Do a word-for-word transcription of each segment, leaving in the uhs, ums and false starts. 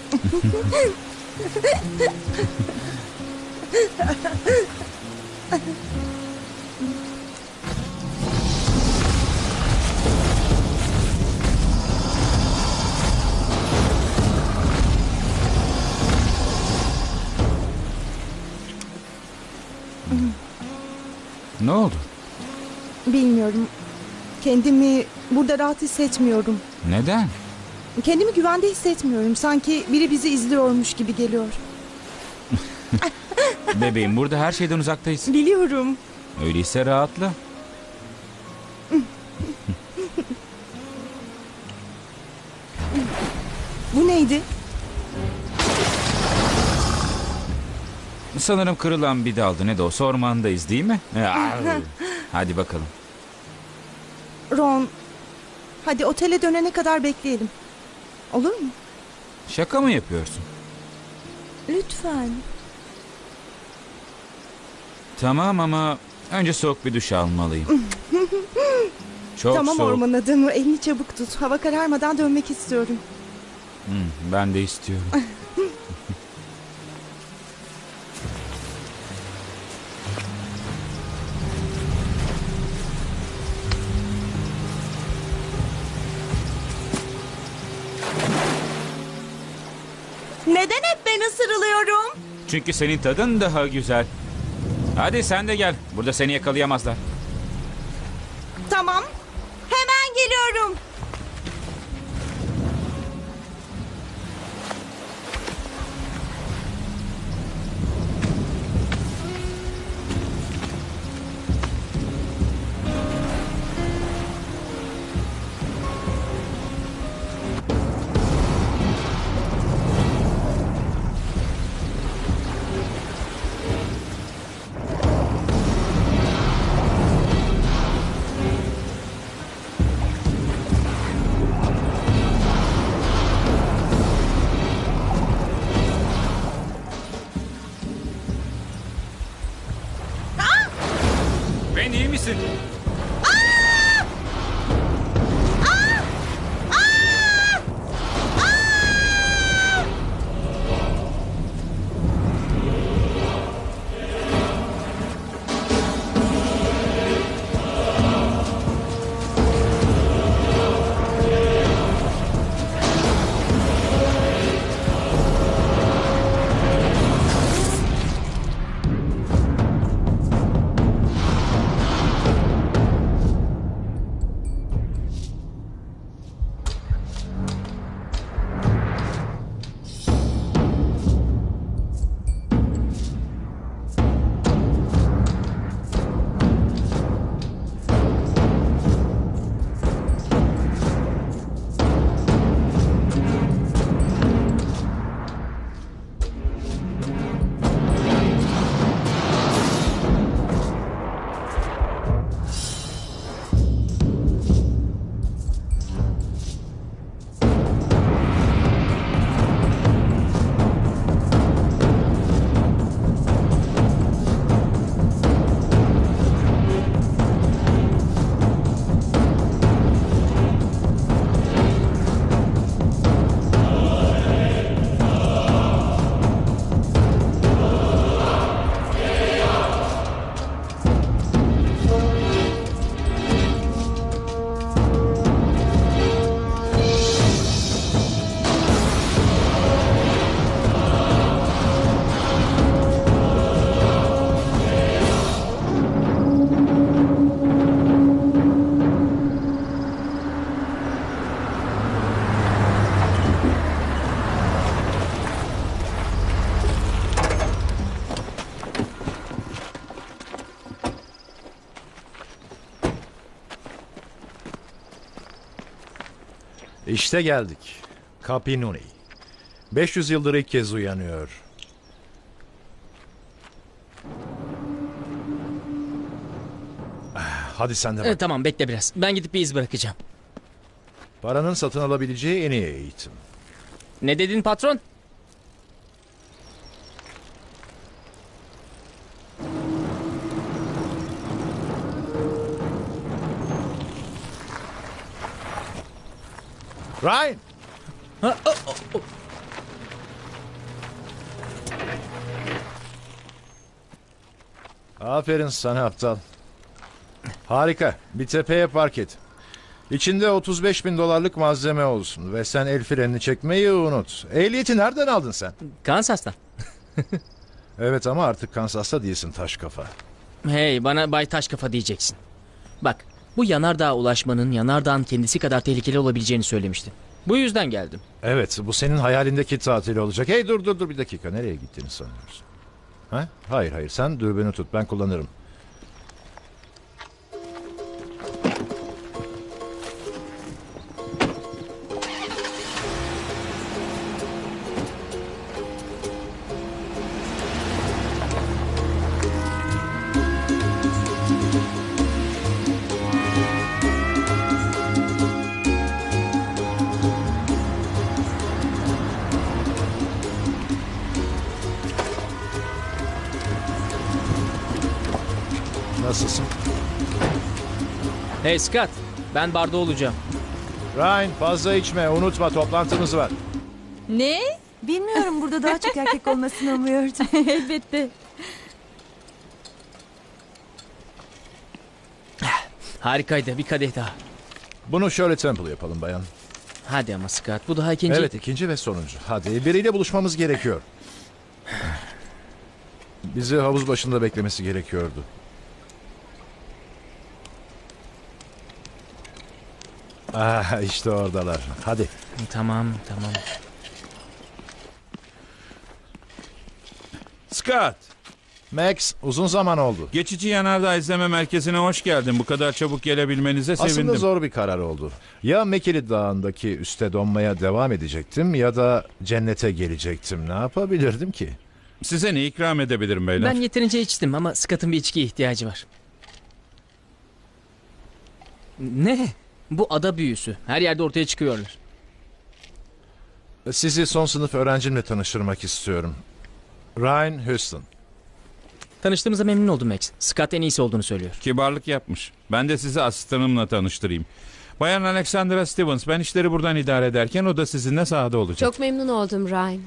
Ne oldu? Bilmiyorum. Kendimi burada rahat hissetmiyorum. Neden? Kendimi güvende hissetmiyorum. Sanki biri bizi izliyormuş gibi geliyor. Bebeğim, burada her şeyden uzaktayız. Biliyorum. Öyleyse rahatla. Bu neydi? Sanırım kırılan bir daldı. Ne de olsa ormandayız değil mi? Hadi bakalım. Ron, hadi otele dönene kadar bekleyelim. Olur mu? Şaka mı yapıyorsun? Lütfen. Tamam ama önce soğuk bir duş almalıyım. Çok Tamam soğuk. orman adamı, elini çabuk tut. Hava kararmadan dönmek istiyorum. Hmm, ben de istiyorum. Neden hep ben ısırılıyorum? Çünkü senin tadın daha güzel. Hadi sen de gel. Burada seni yakalayamazlar. Tamam. Hemen geliyorum. Ben iyi misin? İşte geldik. Kapinuni. beş yüz yıldır ilk kez uyanıyor. Hadi sen de bak. Evet, tamam, bekle biraz. Ben gidip bir iz bırakacağım. Paranın satın alabileceği en iyi eğitim. Ne dedin patron? Ryan! Ha, o, o, o. Aferin sana aptal. Harika. Bir tepeye park et. İçinde otuz beş bin dolarlık malzeme olsun. Ve sen el frenini çekmeyi unut. Ehliyeti nereden aldın sen? Kansas'tan. Evet ama artık Kansas'ta değilsin taş kafa. Hey, bana Bay Taş Kafa diyeceksin. Bak, bu yanardağa ulaşmanın yanardağın kendisi kadar tehlikeli olabileceğini söylemiştin. Bu yüzden geldim. Evet, bu senin hayalindeki tatil olacak. Hey dur dur dur bir dakika. Nereye gittiğini sanıyorsun? Ha? Hayır hayır, sen dürbünü tut, ben kullanırım. Nasılsın? Hey Scott, ben barda olacağım. Ryan fazla içme, unutma toplantımız var. Ne? Bilmiyorum, burada daha çok erkek olmasını umuyordum. Elbette. Harikaydı, bir kadeh daha. Bunu şöyle Temple yapalım bayan. Hadi ama Scott, bu daha ikinci. Evet, ikinci ve sonuncu. Hadi biriyle buluşmamız gerekiyor. Bizi havuz başında beklemesi gerekiyordu. Ah, işte oradalar. Hadi. Tamam, tamam. Scott, Max, uzun zaman oldu. geçici yanardağ izleme merkezine hoş geldin. Bu kadar çabuk gelebilmenize sevindim. Aslında zor bir karar oldu. Ya Mekili Dağı'ndaki üste donmaya devam edecektim ya da cennete gelecektim. Ne yapabilirdim ki? Size ne ikram edebilirim beyler? Ben yeterince içtim ama Scott'ın bir içkiye ihtiyacı var. Ne? Bu ada büyüsü. Her yerde ortaya çıkıyorlar. Sizi son sınıf öğrencimle tanıştırmak istiyorum. Ryan Houston. Tanıştığımıza memnun oldum Max. Scott en iyisi olduğunu söylüyor. Kibarlık yapmış. Ben de sizi asistanımla tanıştırayım. Bayan Alexandra Stevens, ben işleri buradan idare ederken o da sizinle sahada olacak. Çok memnun oldum Ryan.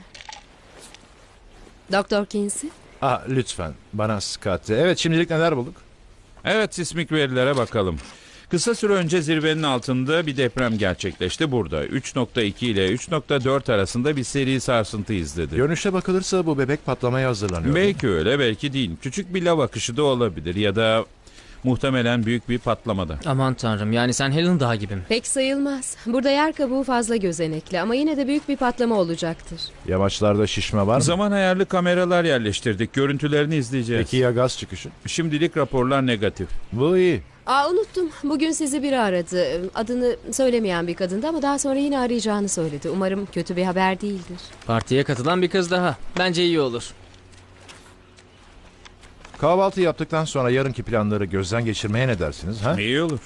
Doktor Kinsey. Ah lütfen bana Scott de. Evet, şimdilik neler bulduk? Evet, sismik verilere bakalım. Kısa süre önce zirvenin altında bir deprem gerçekleşti burada. üç nokta iki ile üç nokta dört arasında bir seri sarsıntı izledi. Görünüşe bakılırsa bu bebek patlamaya hazırlanıyor. Belki öyle, belki değil. Küçük bir lav akışı da olabilir ya da muhtemelen büyük bir patlamada. Aman tanrım, yani sen Helen Dağı gibi mi? Pek sayılmaz. Burada yer kabuğu fazla gözenekli ama yine de büyük bir patlama olacaktır. Yamaçlarda şişme var mı? Zaman ayarlı kameralar yerleştirdik. Görüntülerini izleyeceğiz. Peki ya gaz çıkışı? Şimdilik raporlar negatif. Bu iyi. Aa unuttum. Bugün sizi biri aradı. Adını söylemeyen bir kadındı ama daha sonra yine arayacağını söyledi. Umarım kötü bir haber değildir. Partiye katılan bir kız daha. Bence iyi olur. Kahvaltı yaptıktan sonra yarınki planları gözden geçirmeye ne dersiniz? Ha? İyi olur.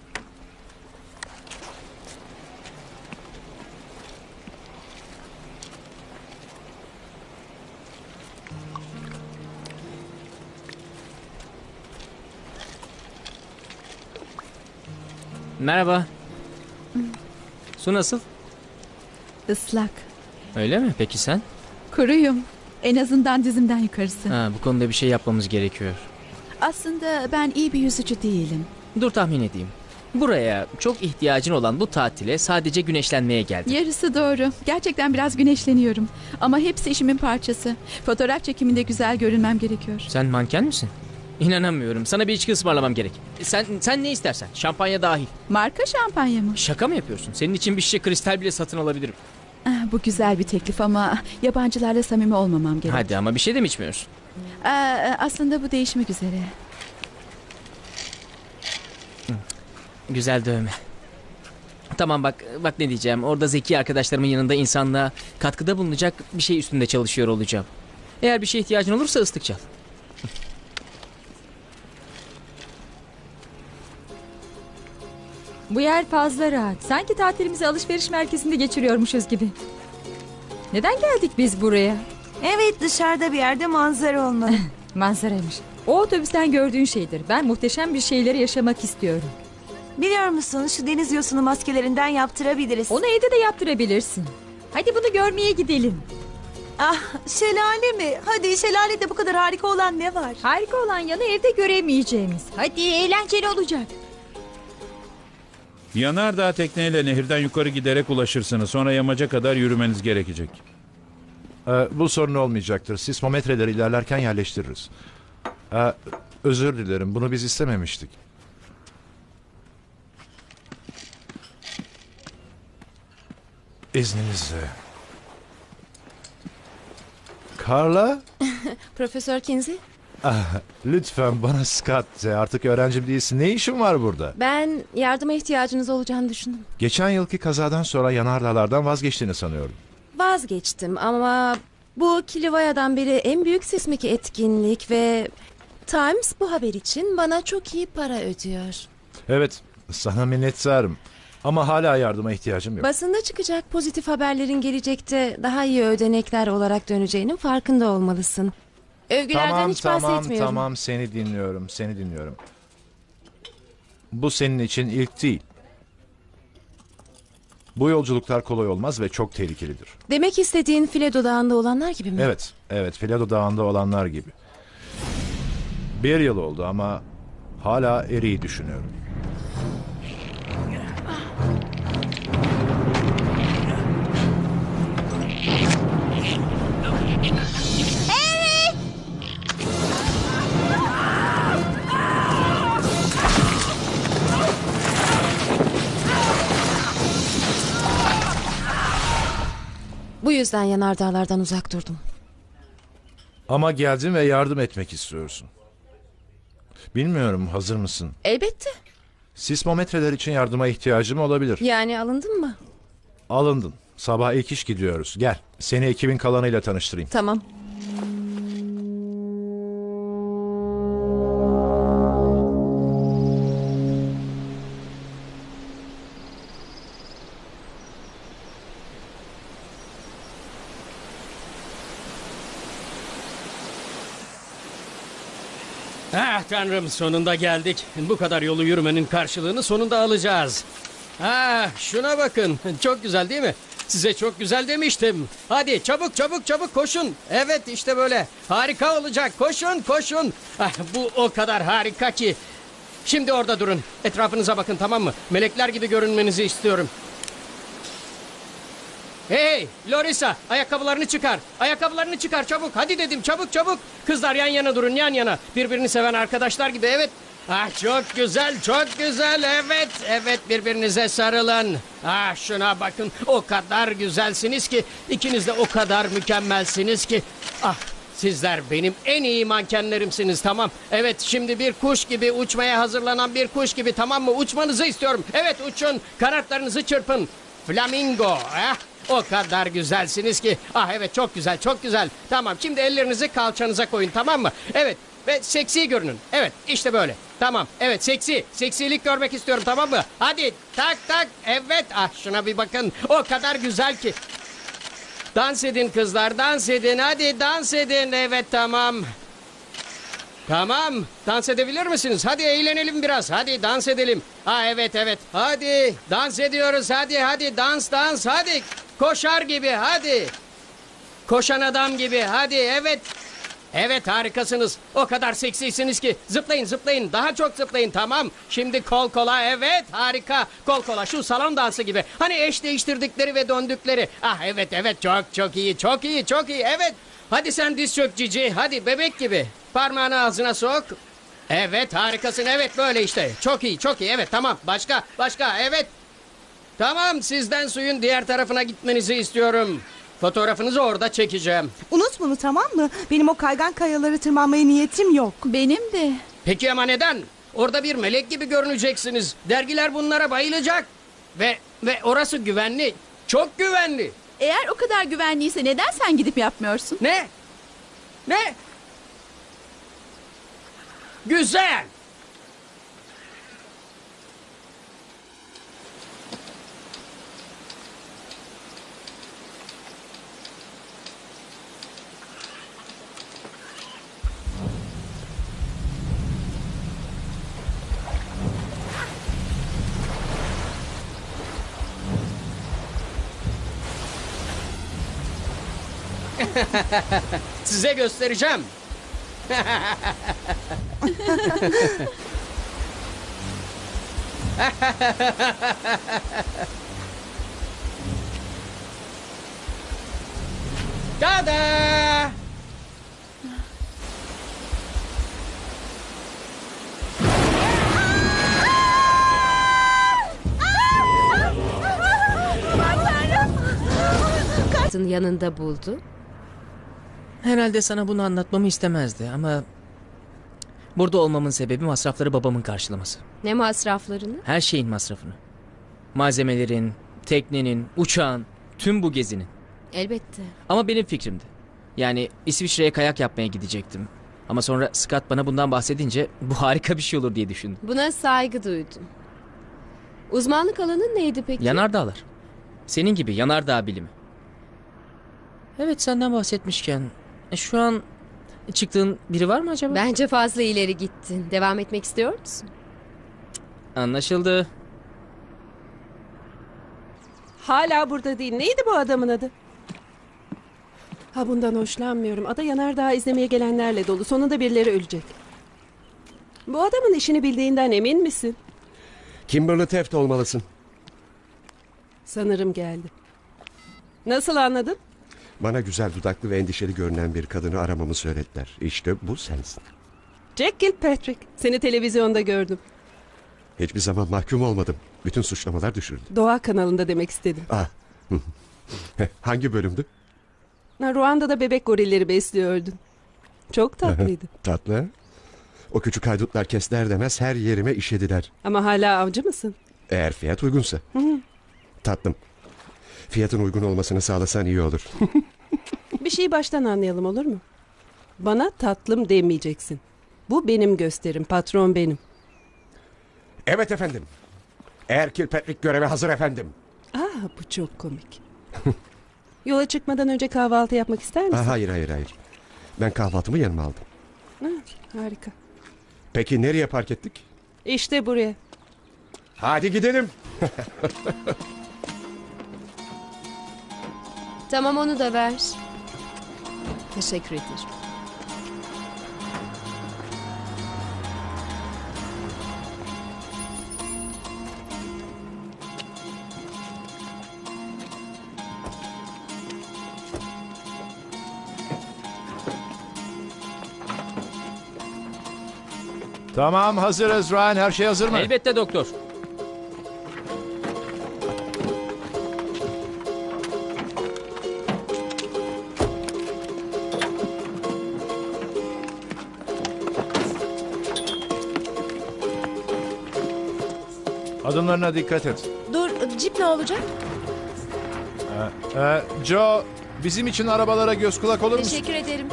Merhaba. Su nasıl? Islak. Öyle mi? Peki sen? Kuruyum. En azından dizimden yukarısı. Ha, bu konuda bir şey yapmamız gerekiyor. Aslında ben iyi bir yüzücü değilim. Dur tahmin edeyim. Buraya çok ihtiyacın olan bu tatile sadece güneşlenmeye geldin. Yarısı doğru. Gerçekten biraz güneşleniyorum. Ama hepsi işimin parçası. Fotoğraf çekiminde güzel görünmem gerekiyor. Sen manken misin? İnanamıyorum. Sana bir içki ısmarlamam gerek. Sen sen ne istersen. Şampanya dahil. Marka şampanya mı? Şaka mı yapıyorsun? Senin için bir şişe kristal bile satın alabilirim. Ah, bu güzel bir teklif ama yabancılarla samimi olmamam gerek. Hadi ama bir şey de mi içmiyorsun? Aa, aslında bu değişmek üzere. Güzel dövme. Tamam bak bak ne diyeceğim. Orada zeki arkadaşlarımın yanında insanlığa katkıda bulunacak bir şey üstünde çalışıyor olacağım. Eğer bir şeye ihtiyacın olursa ıslık çal. Bu yer fazla rahat. Sanki tatilimizi alışveriş merkezinde geçiriyormuşuz gibi. Neden geldik biz buraya? Evet, dışarıda bir yerde manzara olmalı. Manzaraymış. O otobüsten gördüğün şeydir. Ben muhteşem bir şeyleri yaşamak istiyorum. Biliyor musun, şu deniz yosunu maskelerinden yaptırabiliriz. Onu evde de yaptırabilirsin. Hadi bunu görmeye gidelim. Ah, şelale mi? Hadi şelalede bu kadar harika olan ne var? Harika olan yanı evde göremeyeceğimiz. Hadi eğlenceli olacak. Yanardağ tekneyle nehirden yukarı giderek ulaşırsınız. Sonra yamaca kadar yürümeniz gerekecek. Ee, bu sorun olmayacaktır. Sismometreleri ilerlerken yerleştiririz. Ee, özür dilerim. Bunu biz istememiştik. İzninizle. Carla? Profesör Kinsey, Ah, lütfen bana Scott de. Artık öğrencim değilsin. Ne işin var burada? ben yardıma ihtiyacınız olacağını düşündüm. Geçen yılki kazadan sonra yanardağlardan vazgeçtiğini sanıyordum. Vazgeçtim ama bu Kilivaya'dan beri en büyük sismik etkinlik ve Times bu haber için bana çok iyi para ödüyor. Evet, sana minnettarım. Ama hala yardıma ihtiyacım yok. Basında çıkacak pozitif haberlerin gelecekte daha iyi ödenekler olarak döneceğinin farkında olmalısın. Övgülerden Tamam, hiç tamam, bahsetmiyorum. tamam. Seni dinliyorum, seni dinliyorum. Bu senin için ilk değil. Bu yolculuklar kolay olmaz ve çok tehlikelidir. Demek istediğin Filedo Dağı'nda olanlar gibi mi? Evet, evet. Filado Dağı'nda olanlar gibi. Bir yıl oldu ama hala Eri'yi düşünüyorum. Bu yüzden yanardağlardan uzak durdum. Ama geldin ve yardım etmek istiyorsun. Bilmiyorum, hazır mısın? Elbette. Sismometreler için yardıma ihtiyacım olabilir. Yani alındın mı? Alındın. Sabah ilk iş gidiyoruz. Gel, seni ekibin kalanıyla tanıştırayım. Tamam. Ah tanrım, sonunda geldik. Bu kadar yolu yürümenin karşılığını sonunda alacağız. Ah şuna bakın, çok güzel değil mi? Size çok güzel demiştim. Hadi çabuk çabuk çabuk koşun. Evet işte böyle. Harika olacak. Koşun koşun. Ah, bu o kadar harika ki. Şimdi orada durun. Etrafınıza bakın, tamam mı? Melekler gibi görünmenizi istiyorum. Hey Lorisa, ayakkabılarını çıkar. Ayakkabılarını çıkar çabuk. Hadi dedim, çabuk çabuk. Kızlar yan yana durun, yan yana. Birbirini seven arkadaşlar gibi, evet. Ah çok güzel, çok güzel. Evet, evet, birbirinize sarılın. Ah şuna bakın, o kadar güzelsiniz ki. İkiniz de o kadar mükemmelsiniz ki. Ah, sizler benim en iyi mankenlerimsiniz, tamam. Evet, şimdi bir kuş gibi, uçmaya hazırlanan bir kuş gibi, tamam mı? Uçmanızı istiyorum. Evet, uçun, kanatlarınızı çırpın. Flamingo, ah. O kadar güzelsiniz ki. Ah evet, çok güzel, çok güzel. Tamam, şimdi ellerinizi kalçanıza koyun, tamam mı? Evet, ve seksi görünün. Evet, işte böyle. Tamam, evet, seksi. Seksilik görmek istiyorum, tamam mı? Hadi, tak tak. Evet, ah şuna bir bakın. O kadar güzel ki. Dans edin kızlar, dans edin. Hadi dans edin. Evet, tamam. Tamam, dans edebilir misiniz? Hadi eğlenelim biraz. Hadi dans edelim. Ha evet evet. Hadi dans ediyoruz. Hadi hadi dans dans. Hadi koşar gibi. Hadi. Koşan adam gibi. Hadi evet. Evet, harikasınız. O kadar seksisiniz ki. Zıplayın zıplayın. Daha çok zıplayın, tamam. Şimdi kol kola. Evet, harika. Kol kola, şu salon dansı gibi. Hani eş değiştirdikleri ve döndükleri. Ah evet evet, çok çok iyi. Çok iyi çok iyi. Evet. Hadi sen diz çök Cici. Hadi bebek gibi. Parmağını ağzına sok. Evet, harikasın. Evet, böyle işte. Çok iyi çok iyi. Evet, tamam. Başka başka. Evet. Tamam, sizden suyun diğer tarafına gitmenizi istiyorum. Fotoğrafınızı orada çekeceğim. Unut bunu, tamam mı? Benim o kaygan kayaları tırmanmaya niyetim yok. Benim de. Peki ama neden? Orada bir melek gibi görüneceksiniz. Dergiler bunlara bayılacak. Ve ve orası güvenli. Çok güvenli. Eğer o kadar güvenliyse neden sen gidip yapmıyorsun? Ne? Ne? Güzel. Size göstereceğim. Tada! Kartın yanında buldu. Herhalde sana bunu anlatmamı istemezdi ama... Burada olmamın sebebi masrafları babamın karşılaması. Ne masraflarını? Her şeyin masrafını. Malzemelerin, teknenin, uçağın, tüm bu gezinin. Elbette. Ama benim fikrimdi. Yani İsviçre'ye kayak yapmaya gidecektim. Ama sonra Scott bana bundan bahsedince bu harika bir şey olur diye düşündüm. Buna saygı duydum. Uzmanlık alanın neydi peki? Yanardağlar. Senin gibi yanardağ bilimi. Evet, senden bahsetmişken e, şu an çıktığın biri var mı acaba? Bence fazla ileri gittin. Devam etmek istiyor musun? Anlaşıldı. Hala burada değil. Neydi bu adamın adı? Ha, bundan hoşlanmıyorum. Ada yanardağ izlemeye gelenlerle dolu. Sonunda birileri ölecek. Bu adamın işini bildiğinden emin misin? Kimberly Taft olmalısın. Sanırım geldi. Nasıl anladın? Bana güzel dudaklı ve endişeli görünen bir kadını aramamı söylediler. İşte bu sensin. Jack Kilpatrick. Seni televizyonda gördüm. Hiçbir zaman mahkum olmadım. Bütün suçlamalar düşürdü. Doğa kanalında demek istedim. Ah. Hangi bölümdü? Ha, Ruanda'da bebek gorilleri besliyordun. Çok tatlıydı. Tatlı. O küçük haydutlar kestiler demez her yerime işediler. Ama hala avcı mısın? Eğer fiyat uygunsa. Hı hı. Tatlım. Fiyatın uygun olmasını sağlasan iyi olur. Bir şeyi baştan anlayalım, olur mu? Bana tatlım demeyeceksin. Bu benim gösterim. Patron benim. Evet efendim. Eğer Kilpatrick göreve hazır efendim. Aa, bu çok komik. Yola çıkmadan önce kahvaltı yapmak ister misin? Aa, hayır hayır hayır. Ben kahvaltımı yanıma aldım. Ha, harika. Peki nereye park ettik? İşte buraya. Hadi gidelim. Tamam, onu da ver. Teşekkür ederim. Tamam, hazırız Ryan. Her şey hazır mı? Elbette doktor. Adımlarına dikkat et. Dur, cip ne olacak? Ee, e, Joe, bizim için arabalara göz kulak olur musun? Teşekkür ederim.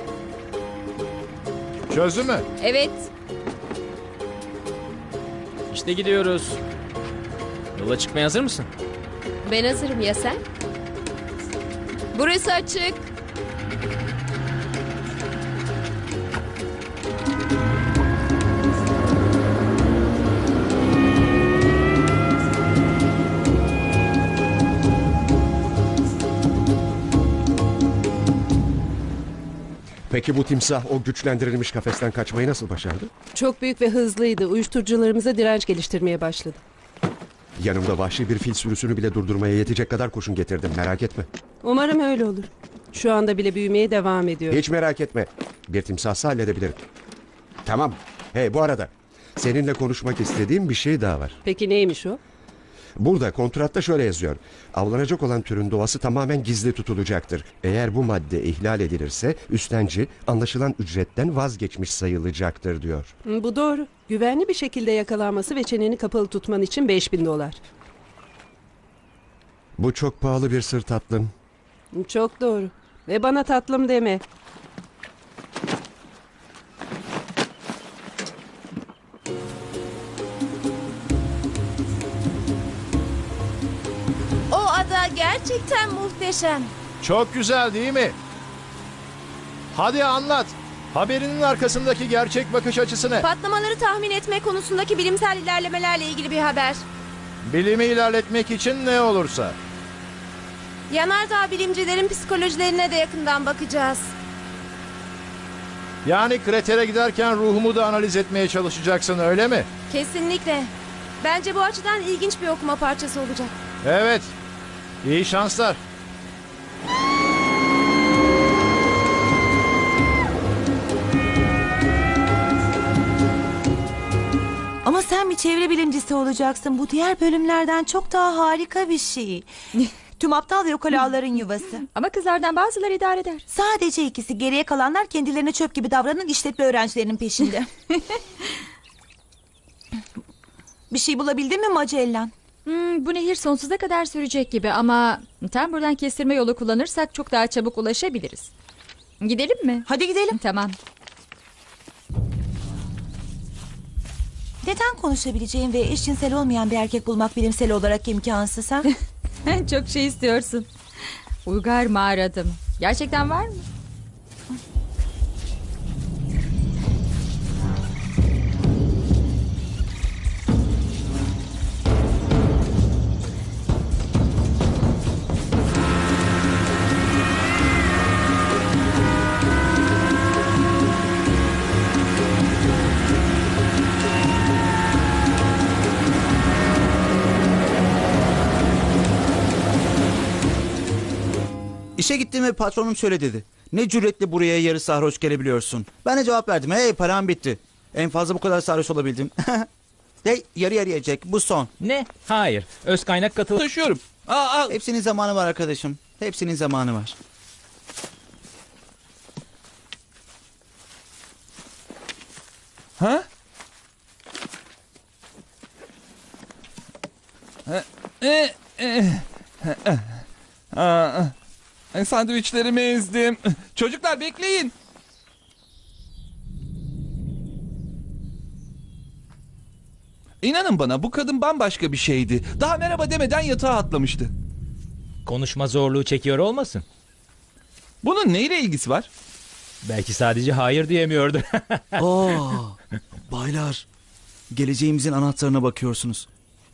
Çözdü mü? Evet. İşte gidiyoruz. Yola çıkmaya hazır mısın? Ben hazırım, ya sen? Burası açık. Peki bu timsah o güçlendirilmiş kafesten kaçmayı nasıl başardı? Çok büyük ve hızlıydı. Uyuşturucularımıza direnç geliştirmeye başladı. Yanımda vahşi bir fil sürüsünü bile durdurmaya yetecek kadar kurşun getirdim, merak etme. Umarım öyle olur. Şu anda bile büyümeye devam ediyor. Hiç merak etme. Bir timsahsa halledebilirim. Tamam. Hey, bu arada seninle konuşmak istediğim bir şey daha var. Peki neymiş o? Burada kontratta şöyle yazıyor. Avlanacak olan türün doğası tamamen gizli tutulacaktır. Eğer bu madde ihlal edilirse üstenci anlaşılan ücretten vazgeçmiş sayılacaktır diyor. Bu doğru. Güvenli bir şekilde yakalanması ve çeneni kapalı tutman için beş bin dolar. Bu çok pahalı bir sır tatlım. Çok doğru. Ve bana tatlım deme. O ada gerçekten muhteşem. Çok güzel değil mi? Hadi anlat. Haberinin arkasındaki gerçek bakış açısı ne? Patlamaları tahmin etme konusundaki bilimsel ilerlemelerle ilgili bir haber. Bilimi ilerletmek için ne olursa. Yanardağ bilimcilerin psikolojilerine de yakından bakacağız. Yani kratere giderken ruhumu da analiz etmeye çalışacaksın, öyle mi? Kesinlikle. Bence bu açıdan ilginç bir okuma parçası olacak. Evet. İyi şanslar. Ama sen bir çevre bilimcisi olacaksın. Bu diğer bölümlerden çok daha harika bir şey. Tüm aptal ve ukalaların yuvası. Ama kızlardan bazıları idare eder. Sadece ikisi, geriye kalanlar kendilerine çöp gibi davranan işletme öğrencilerinin peşinde. Bir şey bulabildin mi Magellan? Hmm, bu nehir sonsuza kadar sürecek gibi ama tam buradan kestirme yolu kullanırsak çok daha çabuk ulaşabiliriz. Gidelim mi? Hadi gidelim. Tamam. Neden konuşabileceğin ve eşcinsel olmayan bir erkek bulmak bilimsel olarak imkansız ha? Çok şey istiyorsun. Uygar mağara adım. Gerçekten var mı? İşe gittiğimi patronum şöyle dedi. Ne cüretle buraya yarı sarhoş gelebiliyorsun. Ben de cevap verdim. Hey, param bitti. En fazla bu kadar sarhoş olabildim. Hey, yarı yarıya Jack, bu son. Ne? Hayır. Öz kaynak katıl taşıyorum. Aa, aa. Hepsinin zamanı var arkadaşım. Hepsinin zamanı var. Ha? E, e, e, Aa, e, sandviçlerimi ezdim. Çocuklar bekleyin. İnanın bana, bu kadın bambaşka bir şeydi. Daha merhaba demeden yatağa atlamıştı. Konuşma zorluğu çekiyor olmasın? Bunun neyle ilgisi var? Belki sadece hayır diyemiyordu. Oo, baylar, geleceğimizin anahtarına bakıyorsunuz.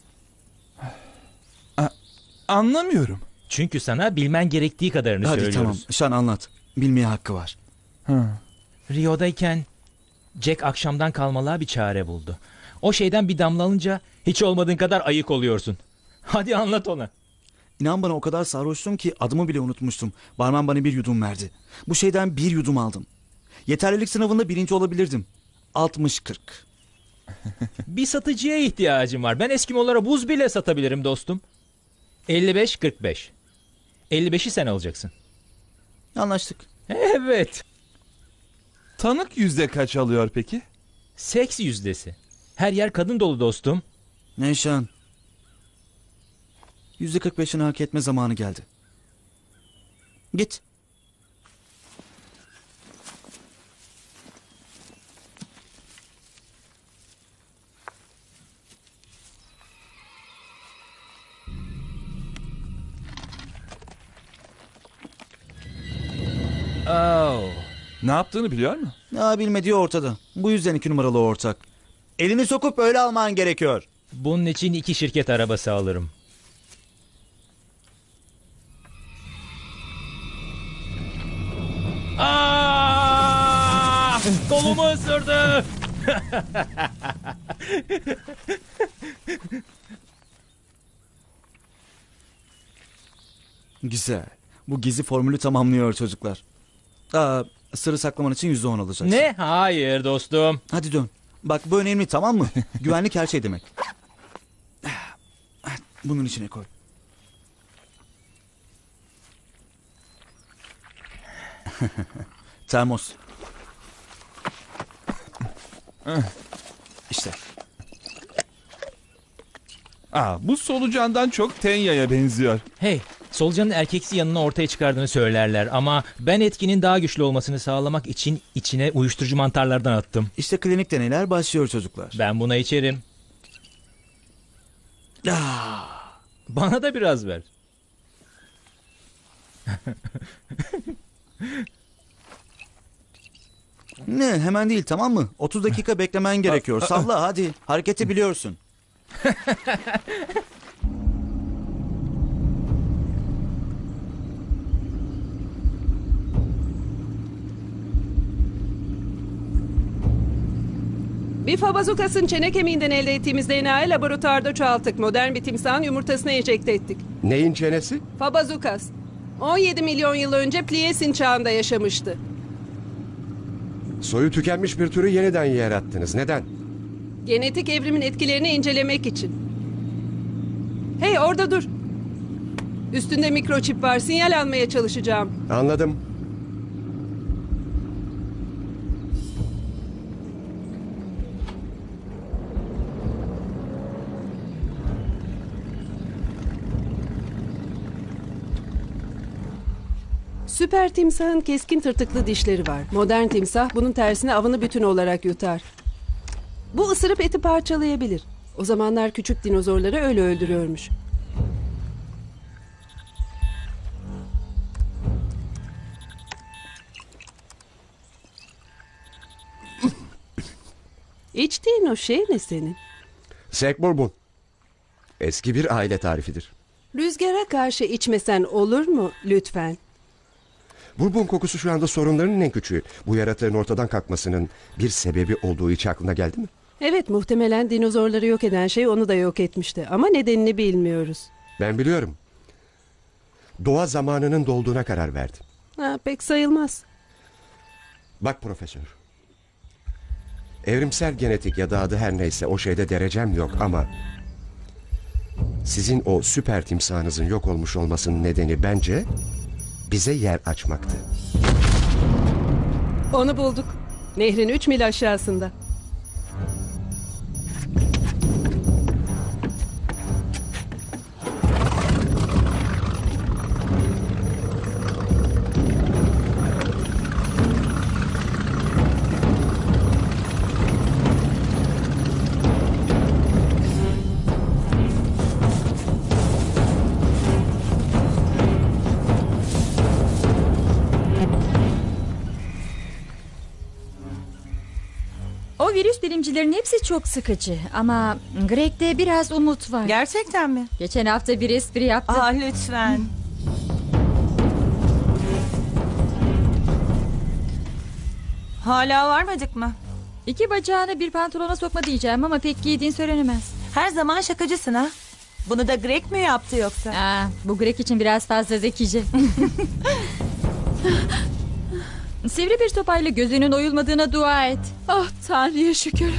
A- anlamıyorum. Çünkü sana bilmen gerektiği kadarını Hadi söylüyoruz. tamam, Şan anlat. Bilmeye hakkı var. Hı. Rio'dayken Jack akşamdan kalmalığa bir çare buldu. O şeyden bir damla alınca hiç olmadığın kadar ayık oluyorsun. Hadi anlat ona. İnan bana, o kadar sarhoştum ki adımı bile unutmuştum. Barman bana bir yudum verdi. Bu şeyden bir yudum aldım. Yeterlilik sınavında birinci olabilirdim. altmış kırk. Bir satıcıya ihtiyacım var. Ben Eskimolara buz bile satabilirim dostum. elli beş kırk beş. elli beşi sen alacaksın. Anlaştık. Evet. Tanık yüzde kaç alıyor peki? Seks yüzdesi. Her yer kadın dolu dostum. Neyşan. Yüzde kırk beşini hak etme zamanı geldi. Git. Oh. Ne yaptığını biliyor mu? Ya, bilmediği ortada. Bu yüzden iki numaralı ortak. Elini sokup öyle alman gerekiyor. Bunun için iki şirket arabası alırım. Aa! Kolumu ısırdı. Güzel. Bu gizli formülü tamamlıyor çocuklar. Aa, sırrı saklaman için yüzde on alacaksın. Ne? Hayır dostum. Hadi dön. Bak, bu önemli, tamam mı? Güvenlik her şey demek. Bunun içine koy. Termos. İşte. Aa, bu solucandan çok Tenya'ya benziyor. Hey, solucanın erkeksi yanını ortaya çıkardığını söylerler ama ben etkinin daha güçlü olmasını sağlamak için içine uyuşturucu mantarlardan attım. İşte klinik deneyler başlıyor çocuklar. Ben buna içerim. Bana da biraz ver. Ne, hemen değil, tamam mı? otuz dakika beklemen gerekiyor. Salla hadi. Hareketi biliyorsun. Bir fabazukasın çene kemiğinden elde ettiğimiz D N A'yı laboratuvarda çoğalttık. Modern bir timsahın yumurtasına enjekte ettik. Neyin çenesi? Fabazukas. on yedi milyon yıl önce Pliyesin çağında yaşamıştı. Soyu tükenmiş bir türü yeniden yarattınız. Neden? Genetik evrimin etkilerini incelemek için. Hey, orada dur. Üstünde mikroçip var. Sinyal almaya çalışacağım. Anladım. Süper timsahın keskin tırtıklı dişleri var. Modern timsah bunun tersine avını bütün olarak yutar. Bu ısırıp eti parçalayabilir. O zamanlar küçük dinozorları öyle öldürüyormuş. İçtiğin o şey ne senin? Sekburbun. Eski bir aile tarifidir. Rüzgara karşı içmesen olur mu lütfen? Bourbon kokusu şu anda sorunlarının en küçüğü. Bu yaratığın ortadan kalkmasının bir sebebi olduğu hiç aklına geldi mi? Evet, muhtemelen dinozorları yok eden şey onu da yok etmişti. Ama nedenini bilmiyoruz. Ben biliyorum. Doğa zamanının dolduğuna karar verdi. Ha, pek sayılmaz. Bak profesör. Evrimsel genetik ya da adı her neyse o şeyde derecem yok ama... Sizin o süper timsahınızın yok olmuş olmasının nedeni bence... bize yer açmaktı. Onu bulduk. Nehrin üç mil aşağısında. O virüs bilimcilerin hepsi çok sıkıcı. Ama Greg'de biraz umut var. Gerçekten mi? Geçen hafta bir espri yaptı. Aa, lütfen. Hala varmadık mı? İki bacağını bir pantolona sokma diyeceğim ama pek giydiğin söylenemez. Her zaman şakacısın ha. Bunu da Greg mi yaptı yoksa? Aa, bu Greg için biraz fazla zekice. Sivri bir sopayla gözünün oyulmadığına dua et. Ah Tanrı'ya şükür.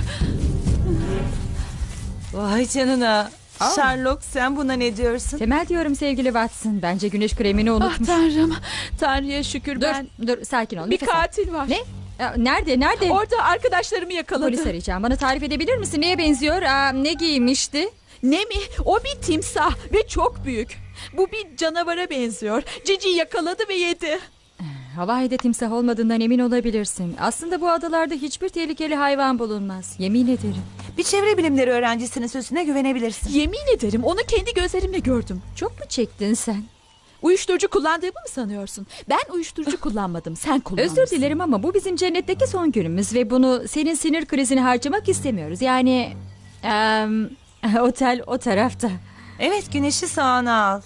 Vay canına. Aa. Sherlock, sen buna ne diyorsun? Temel diyorum sevgili Watson. Bence güneş kremini unutmuş. Ah Tanrım. Tanrı'ya şükür Dur, ben... dur sakin ol. Bir nefes al. katil var. Ne? Aa, nerede, nerede? Orada arkadaşlarımı yakaladı. Polis arayacağım. Bana tarif edebilir misin? Neye benziyor? Aa, ne giymişti? Ne mi? O bir timsah ve çok büyük. Bu bir canavara benziyor. Cici yakaladı ve yedi. Hawaii'de timsah olmadığından emin olabilirsin. Aslında bu adalarda hiçbir tehlikeli hayvan bulunmaz. Yemin ederim. Bir çevre bilimleri öğrencisinin sözüne güvenebilirsin. Yemin ederim onu kendi gözlerimle gördüm. Çok mu çektin sen? Uyuşturucu kullandığımı mı sanıyorsun? Ben uyuşturucu kullanmadım. Sen kullanmışsın. Özür dilerim ama bu bizim cennetteki son günümüz ve bunu senin sinir krizini harcamak istemiyoruz. Yani em, otel o tarafta. Evet, güneşi sağına al.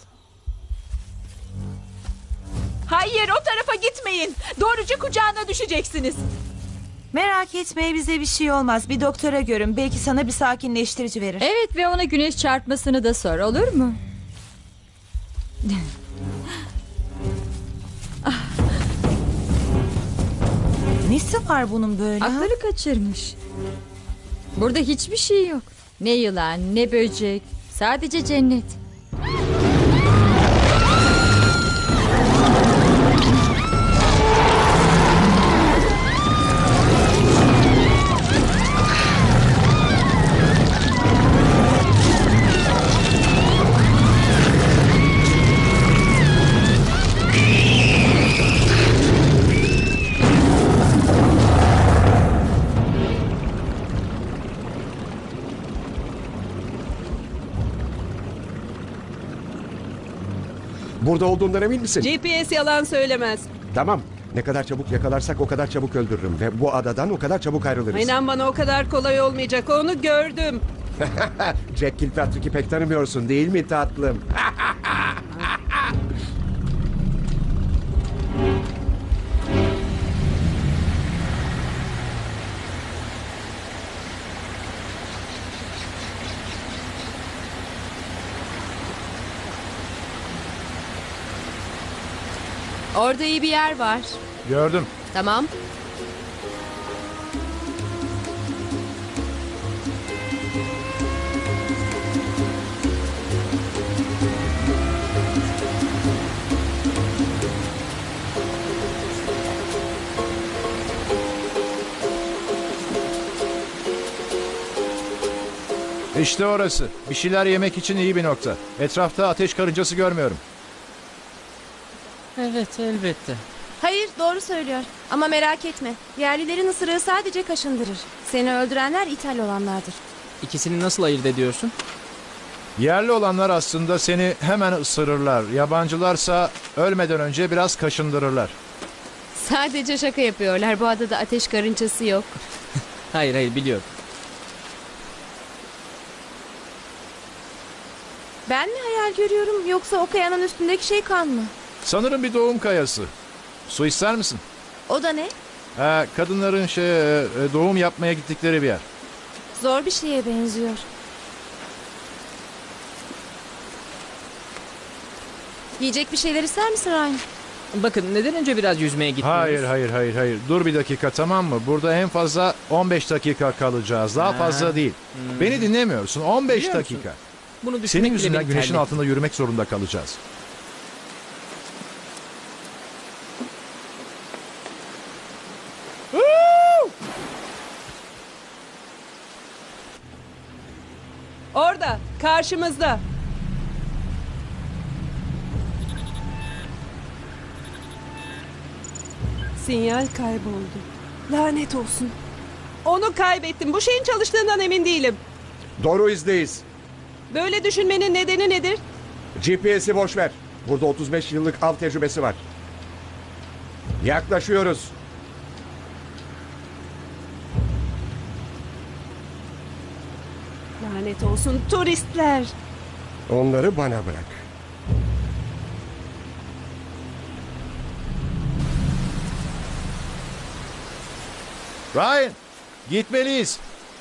Hayır, o tarafa gitmeyin. Doğruca kucağına düşeceksiniz. Merak etme, bize bir şey olmaz. Bir doktora görün. Belki sana bir sakinleştirici verir. Evet ve ona güneş çarpmasını da sor, olur mu? Nesi var bunun böyle? Aklını kaçırmış. Burada hiçbir şey yok. Ne yılan, ne böcek. Sadece cennet. Burada olduğundan emin misin? G P S yalan söylemez. Tamam. Ne kadar çabuk yakalarsak o kadar çabuk öldürürüm. Ve bu adadan o kadar çabuk ayrılırız. İnan bana o kadar kolay olmayacak. Onu gördüm. Jack Kilpatrick'i pek tanımıyorsun değil mi tatlım? Orada iyi bir yer var. Gördüm. Tamam. İşte orası. Bir şeyler yemek için iyi bir nokta. Etrafta ateş karıncası görmüyorum. Evet, elbette. Hayır, doğru söylüyor. Ama merak etme. Yerlilerin ısırığı sadece kaşındırır. Seni öldürenler ithal olanlardır. İkisini nasıl ayırt ediyorsun? Yerli olanlar aslında seni hemen ısırırlar. Yabancılarsa ölmeden önce biraz kaşındırırlar. Sadece şaka yapıyorlar. Bu adada ateş karıncası yok. Hayır hayır biliyorum. Ben mi hayal görüyorum yoksa o kayanın üstündeki şey kan mı? Sanırım bir doğum kayası. Su ister misin? O da ne? Ee, kadınların şey, e, doğum yapmaya gittikleri bir yer. Zor bir şeye benziyor. Yiyecek bir şeyler ister misin Ryan? Bakın neden önce biraz yüzmeye gitmiyoruz? Hayır hayır hayır hayır. Dur bir dakika, tamam mı? Burada en fazla on beş dakika kalacağız. Daha Ha. fazla değil. Hmm. Beni dinlemiyorsun. on beş Biliyor musun? dakika. Bunu düşünmek Senin bile yüzünden beni güneşin terletti. altında yürümek zorunda kalacağız. Orada, karşımızda. Sinyal kayboldu. Lanet olsun. Onu kaybettim. Bu şeyin çalıştığından emin değilim. Doğru izdeyiz. Böyle düşünmenin nedeni nedir? G P S'i boş ver. Burada otuz beş yıllık av tecrübesi var. Yaklaşıyoruz. Lanet olsun turistler. Onları bana bırak. Ryan, gitmeliyiz.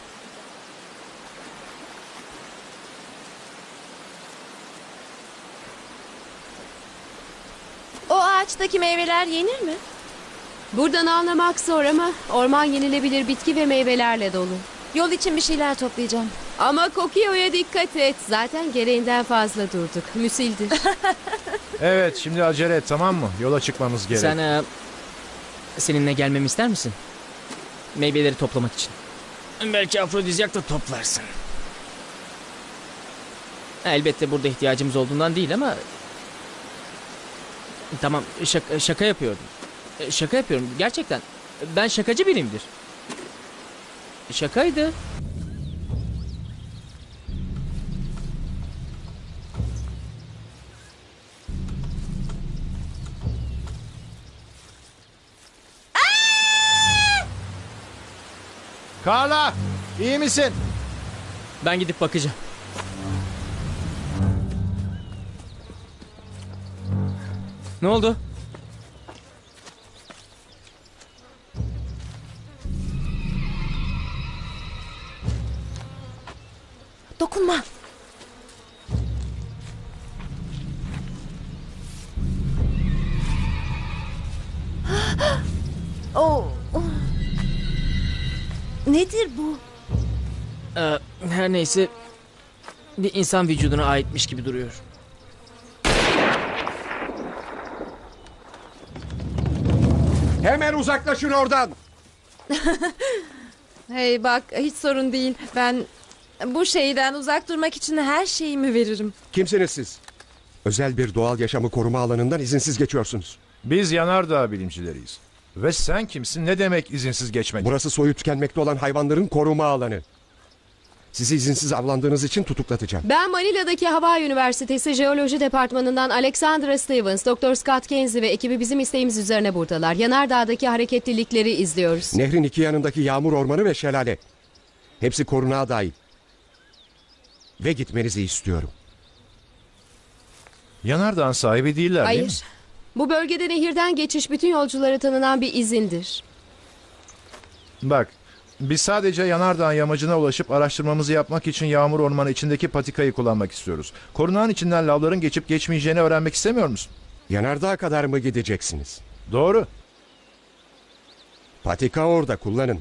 O ağaçtaki meyveler yenir mi? Buradan anlamak zor ama orman yenilebilir bitki ve meyvelerle dolu. Yol için bir şeyler toplayacağım. Ama Kokio'ya dikkat et. Zaten gereğinden fazla durduk. Müsildir. Evet, şimdi acele et, tamam mı? Yola çıkmamız gerek. Sen e, seninle gelmemi ister misin? Meyveleri toplamak için. Belki afrodizyak da toplarsın. Elbette burada ihtiyacımız olduğundan değil ama... Tamam, şaka, şaka yapıyorum. E, Şaka yapıyorum, gerçekten. Ben şakacı biriyimdir. Şakaydı. Carla, iyi misin? Ben gidip bakacağım. Ne oldu? Dokunma. Oh. Nedir bu? Ee, her neyse... Bir insan vücuduna aitmiş gibi duruyor. Hemen uzaklaşın oradan. Hey bak, hiç sorun değil. Ben bu şeyden uzak durmak için her şeyimi veririm. Kimsiniz siz? Özel bir doğal yaşamı koruma alanından izinsiz geçiyorsunuz. Biz yanardağ bilimcileriyiz. Ve sen kimsin? Ne demek izinsiz geçmek? Burası soyup tükenmekte olan hayvanların koruma alanı. Sizi izinsiz avlandığınız için tutuklatacağım. Ben Manila'daki Hawaii Üniversitesi Jeoloji Departmanı'ndan Alexandra Stevens, Doktor Scott Kenzie ve ekibi bizim isteğimiz üzerine buradalar. Yanardağ'daki hareketlilikleri izliyoruz. Nehrin iki yanındaki yağmur ormanı ve şelale. Hepsi korunağa dahil. Ve gitmenizi istiyorum. Yanardağın sahibi değiller değil mi? Hayır. Bu bölgede nehirden geçiş bütün yolculara tanınan bir izindir. Bak, biz sadece yanardağın yamacına ulaşıp araştırmamızı yapmak için yağmur ormanı içindeki patikayı kullanmak istiyoruz. Korunağın içinden lavların geçip geçmeyeceğini öğrenmek istemiyor musun? Yanardağ'a kadar mı gideceksiniz? Doğru. Patika orada, kullanın.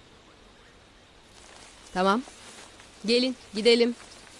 Tamam. Gelin gidelim.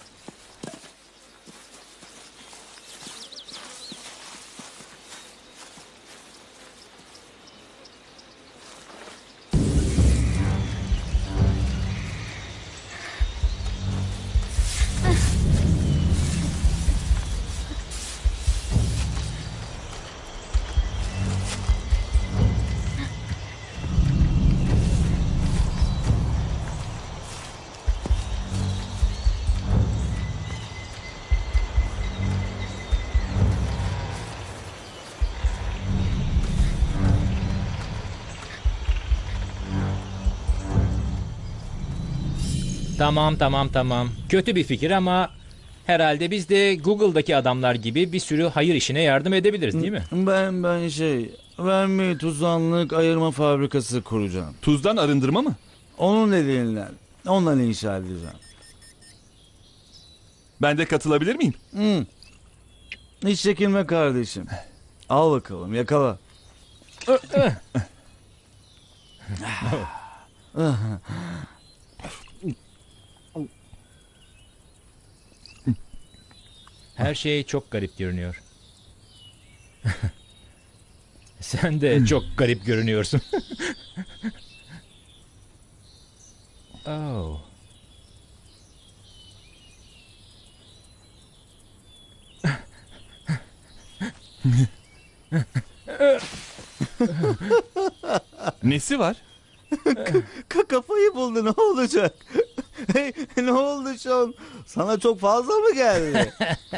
Tamam tamam tamam. Kötü bir fikir ama herhalde biz de Google'daki adamlar gibi bir sürü hayır işine yardım edebiliriz değil mi? Ben ben şey ben bir tuzdanlık ayırma fabrikası kuracağım. Tuzdan arındırma mı? Onun dediğinden. Ondan inşa edeceğim. Ben de katılabilir miyim? Hı. Hiç çekinme kardeşim. Al bakalım yakala. Her şey çok garip görünüyor. Sen de çok garip görünüyorsun. Oh. Nesi var? Ka- kafayı buldu, ne olacak? Hey, ne oldu Sean? Sana çok fazla mı geldi?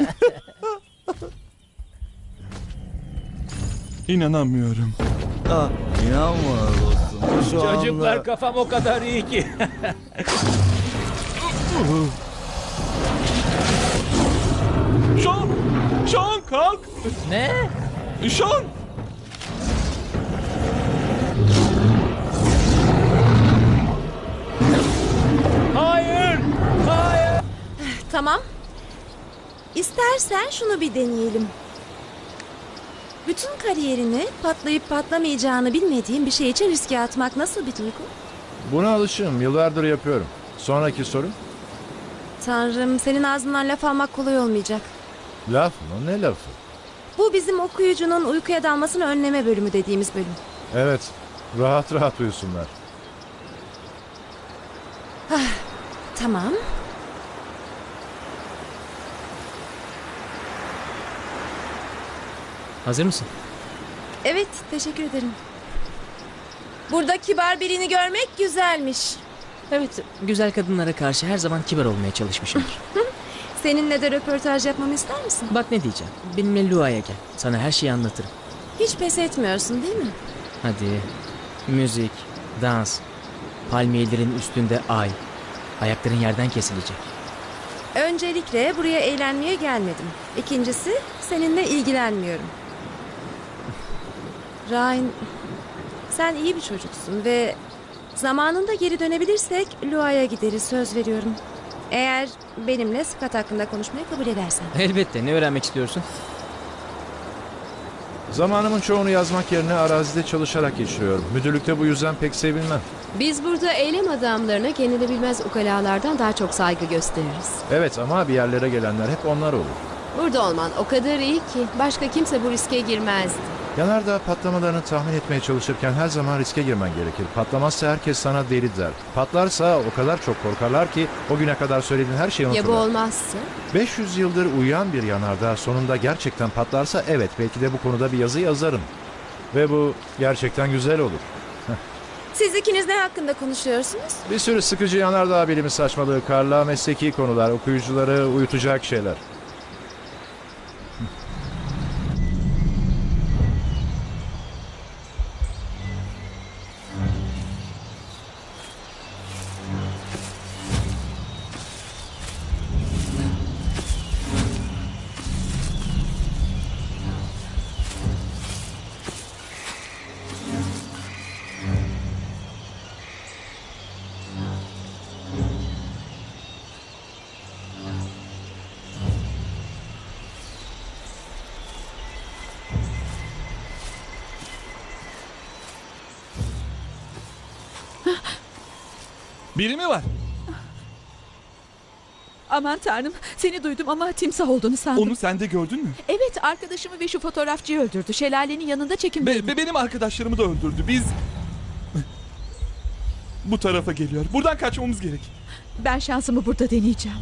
İnanamıyorum. Ah, inanma dostum. Şu Çocuklar anda... kafam o kadar iyi ki. Sean! Sean kalk! Ne? Sean! Hayır! Hayır! Tamam. İstersen şunu bir deneyelim. Bütün kariyerini patlayıp patlamayacağını bilmediğin bir şey için riske atmak nasıl bir duygu? Buna alışığım. Yıllardır yapıyorum. Sonraki sorun? Tanrım, senin ağzından laf almak kolay olmayacak. Laf mı? Ne lafı? Bu bizim okuyucunun uykuya dalmasını önleme bölümü dediğimiz bölüm. Evet. Rahat rahat uyusunlar. Ah, tamam. Hazır mısın? Evet, teşekkür ederim. Burada kibar birini görmek güzelmiş. Evet, güzel kadınlara karşı her zaman kibar olmaya çalışmışımdır. Seninle de röportaj yapmamı ister misin? Bak ne diyeceğim. Benimle Lua'ya gel. Sana her şeyi anlatırım. Hiç pes etmiyorsun değil mi? Hadi. Müzik, dans, palmiyelerin üstünde ay. Ayakların yerden kesilecek. Öncelikle buraya eğlenmeye gelmedim. İkincisi, seninle ilgilenmiyorum. Ryan, sen iyi bir çocuksun ve zamanında geri dönebilirsek Lua'ya gideriz, söz veriyorum. Eğer benimle Scott hakkında konuşmayı kabul edersen. Elbette. Ne öğrenmek istiyorsun? Zamanımın çoğunu yazmak yerine arazide çalışarak geçiriyorum. Müdürlükte bu yüzden pek sevilmem. Biz burada eylem adamlarına kendini bilmez ukalalardan daha çok saygı gösteririz. Evet ama bir yerlere gelenler hep onlar olur. Burada olman o kadar iyi ki başka kimse bu riske girmezdi. Yanardağ patlamalarını tahmin etmeye çalışırken her zaman riske girmen gerekir. Patlamazsa herkes sana deli der. Patlarsa o kadar çok korkarlar ki o güne kadar söylediğin her şeyi unuturlar. Ya bu olmazsa? beş yüz yıldır uyuyan bir yanardağ sonunda gerçekten patlarsa evet belki de bu konuda bir yazı yazarım. Ve bu gerçekten güzel olur. Siz ikiniz ne hakkında konuşuyorsunuz? Bir sürü sıkıcı yanardağ bilimi saçmalığı, Karla, mesleki konular, okuyucuları uyutacak şeyler. Biri mi var? Aman tanrım, seni duydum ama timsah olduğunu sandım. Onu sen de gördün mü? Evet, arkadaşımı ve şu fotoğrafçıyı öldürdü. Şelalenin yanında çekimdeydi. Be- be- benim arkadaşlarımı da öldürdü. Biz... Bu tarafa geliyor. Buradan kaçmamız gerek. Ben şansımı burada deneyeceğim.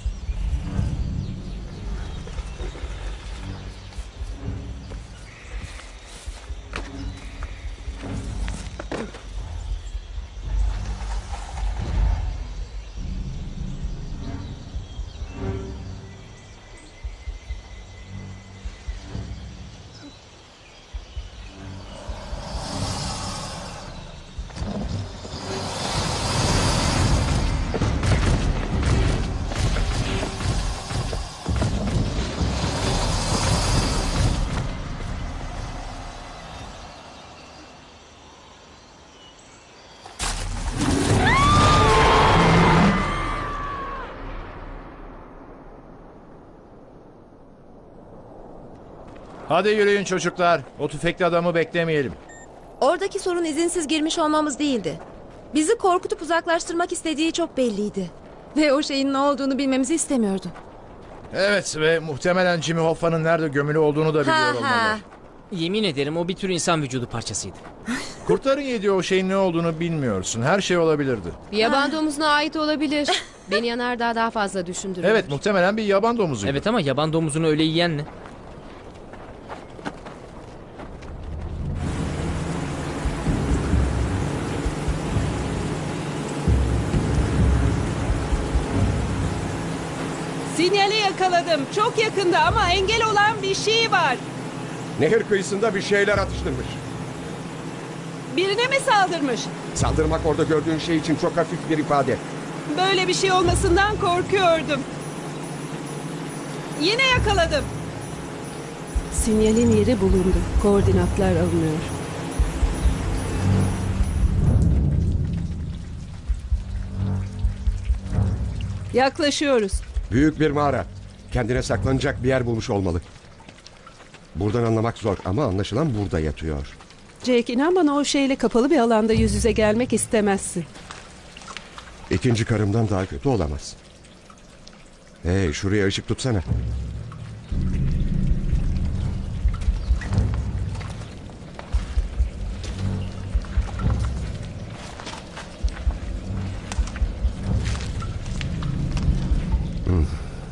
Hadi yürüyün çocuklar. O tüfekli adamı beklemeyelim. Oradaki sorun izinsiz girmiş olmamız değildi. Bizi korkutup uzaklaştırmak istediği çok belliydi. Ve o şeyin ne olduğunu bilmemizi istemiyordu. Evet ve muhtemelen Jimmy Hoffa'nın nerede gömülü olduğunu da biliyor Ha olmalı. ha. Yemin ederim o bir tür insan vücudu parçasıydı. Kurtların yediği o şeyin ne olduğunu bilmiyorsun. Her şey olabilirdi. Bir yaban domuzuna ait olabilir. Beni yanardağ daha fazla düşündürüyor. Evet, muhtemelen bir yaban domuzuydu. Evet ama yaban domuzunu öyle yiyen ne? Sinyali yakaladım. Çok yakında ama engel olan bir şey var. Nehir kıyısında bir şeyler atıştırmış. Birine mi saldırmış? Saldırmak orada gördüğün şey için çok hafif bir ifade. Böyle bir şey olmasından korkuyordum. Yine yakaladım. Sinyalin yeri bulundu. Koordinatlar alınıyor. Yaklaşıyoruz. Büyük bir mağara. Kendine saklanacak bir yer bulmuş olmalı. Buradan anlamak zor ama anlaşılan burada yatıyor. Jake, inan bana, o şeyle kapalı bir alanda yüz yüze gelmek istemezsin. İkinci karımdan daha kötü olamaz. Hey, şuraya ışık tutsana. Hmm.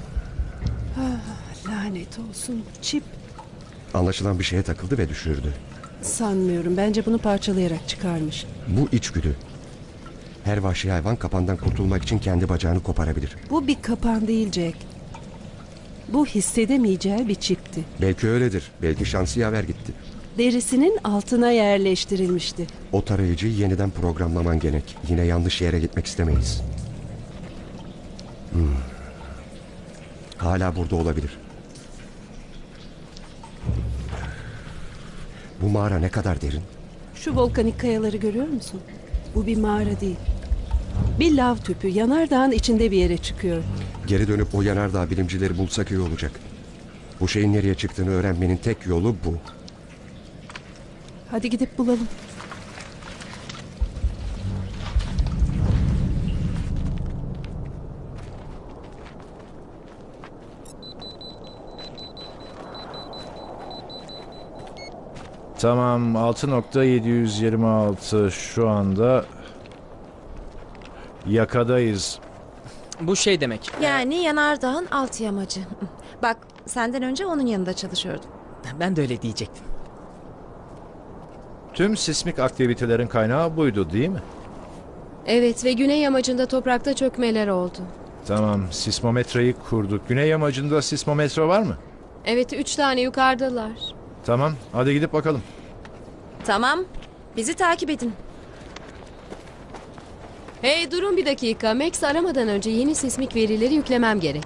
Ah, lanet olsun. Çip. Anlaşılan bir şeye takıldı ve düşürdü. Sanmıyorum. Bence bunu parçalayarak çıkarmış. Bu içgüdü. Her vahşi hayvan kapandan kurtulmak için kendi bacağını koparabilir. Bu bir kapan değil Jack. Bu hissedemeyeceği bir çipti. Belki öyledir. Belki şansı yaver gitti. Derisinin altına yerleştirilmişti. O tarayıcıyı yeniden programlaman gerek. Yine yanlış yere gitmek istemeyiz. Hmm. Hala burada olabilir. Bu mağara ne kadar derin? Şu volkanik kayaları görüyor musun? Bu bir mağara değil. Bir lav tüpü yanardağın içinde bir yere çıkıyor. Geri dönüp o yanardağ bilimcileri bulsak iyi olacak. Bu şeyin nereye çıktığını öğrenmenin tek yolu bu. Hadi gidip bulalım. Tamam, altı nokta yedi yüz yirmi altı şu anda yakadayız. Bu şey demek. Yani yanardağın alt yamacı. Bak, senden önce onun yanında çalışıyordum. Ben de öyle diyecektim. Tüm sismik aktivitelerin kaynağı buydu değil mi? Evet ve güney yamacında toprakta çökmeler oldu. Tamam, sismometreyi kurduk. Güney yamacında sismometre var mı? Evet, üç tane yukarıdalar. Tamam, hadi gidip bakalım. Tamam, bizi takip edin. Hey, durun bir dakika. Max aramadan önce yeni sismik verileri yüklemem gerek.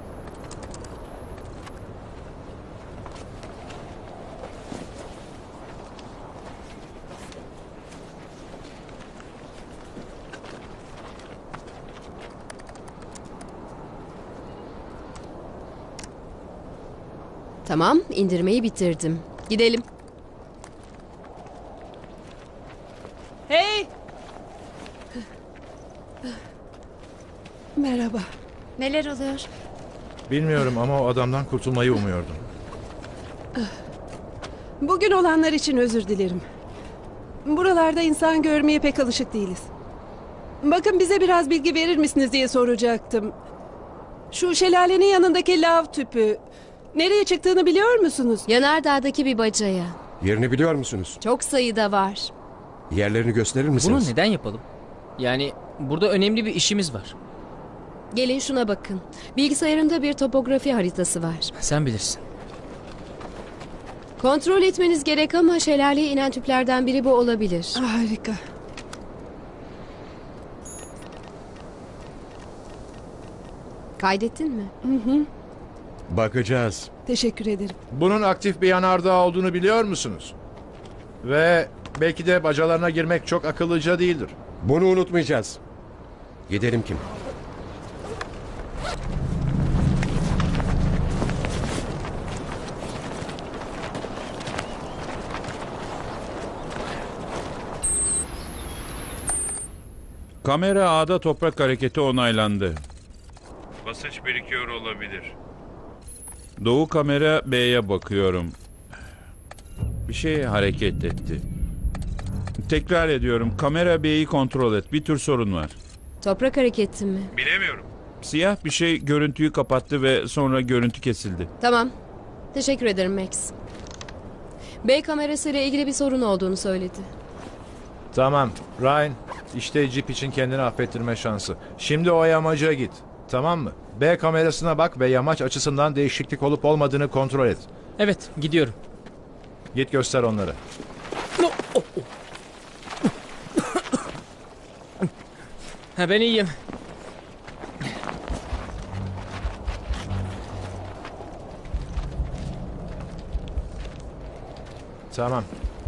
Tamam, indirmeyi bitirdim. Gidelim. Hey! Merhaba. Neler oluyor? Bilmiyorum ama o adamdan kurtulmayı umuyordum. Bugün olanlar için özür dilerim. Buralarda insan görmeye pek alışık değiliz. Bakın bize biraz bilgi verir misiniz diye soracaktım. Şu şelalenin yanındaki lav tüpü nereye çıktığını biliyor musunuz? Yanardağ'daki bir bacaya. Yerini biliyor musunuz? Çok sayıda var. Yerlerini gösterir misiniz? Bunu neden yapalım? Yani burada önemli bir işimiz var. Gelin şuna bakın. Bilgisayarımda bir topografi haritası var. Sen bilirsin. Kontrol etmeniz gerek ama şelaleye inen tüplerden biri bu olabilir. Harika. Kaydettin mi? Hı hı. Bakacağız. Teşekkür ederim. Bunun aktif bir yanardağ olduğunu biliyor musunuz? Ve belki de bacalarına girmek çok akıllıca değildir. Bunu unutmayacağız. Gidelim Kim? Kamera A'da toprak hareketi onaylandı. Basınç birikiyor olabilir. Doğu kamera B'ye bakıyorum. Bir şey hareket etti. Tekrar ediyorum. Kamera B'yi kontrol et. Bir tür sorun var. Toprak hareketi mi? Bilemiyorum. Siyah bir şey görüntüyü kapattı ve sonra görüntü kesildi. Tamam. Teşekkür ederim Max. B kamerasıyla ilgili bir sorun olduğunu söyledi. Tamam. Ryan, işte Jeep için kendini affettirme şansı. Şimdi o yamaca git. Tamam mı? B kamerasına bak ve yamaç açısından değişiklik olup olmadığını kontrol et. Evet, gidiyorum. Git göster onlara. Ha, ben iyiyim. Tamam.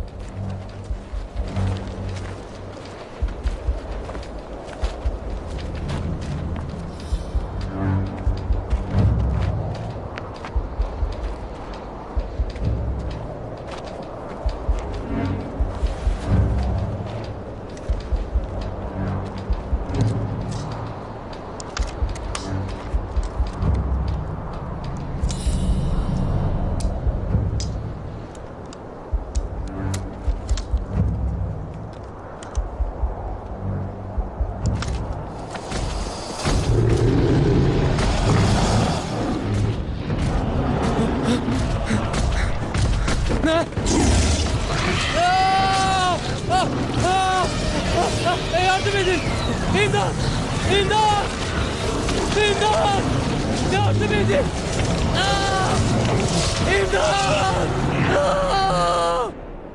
Yardım edin! İmdat! İmdat! İmdat! Yardım edin! Aa! İmdat! Aa!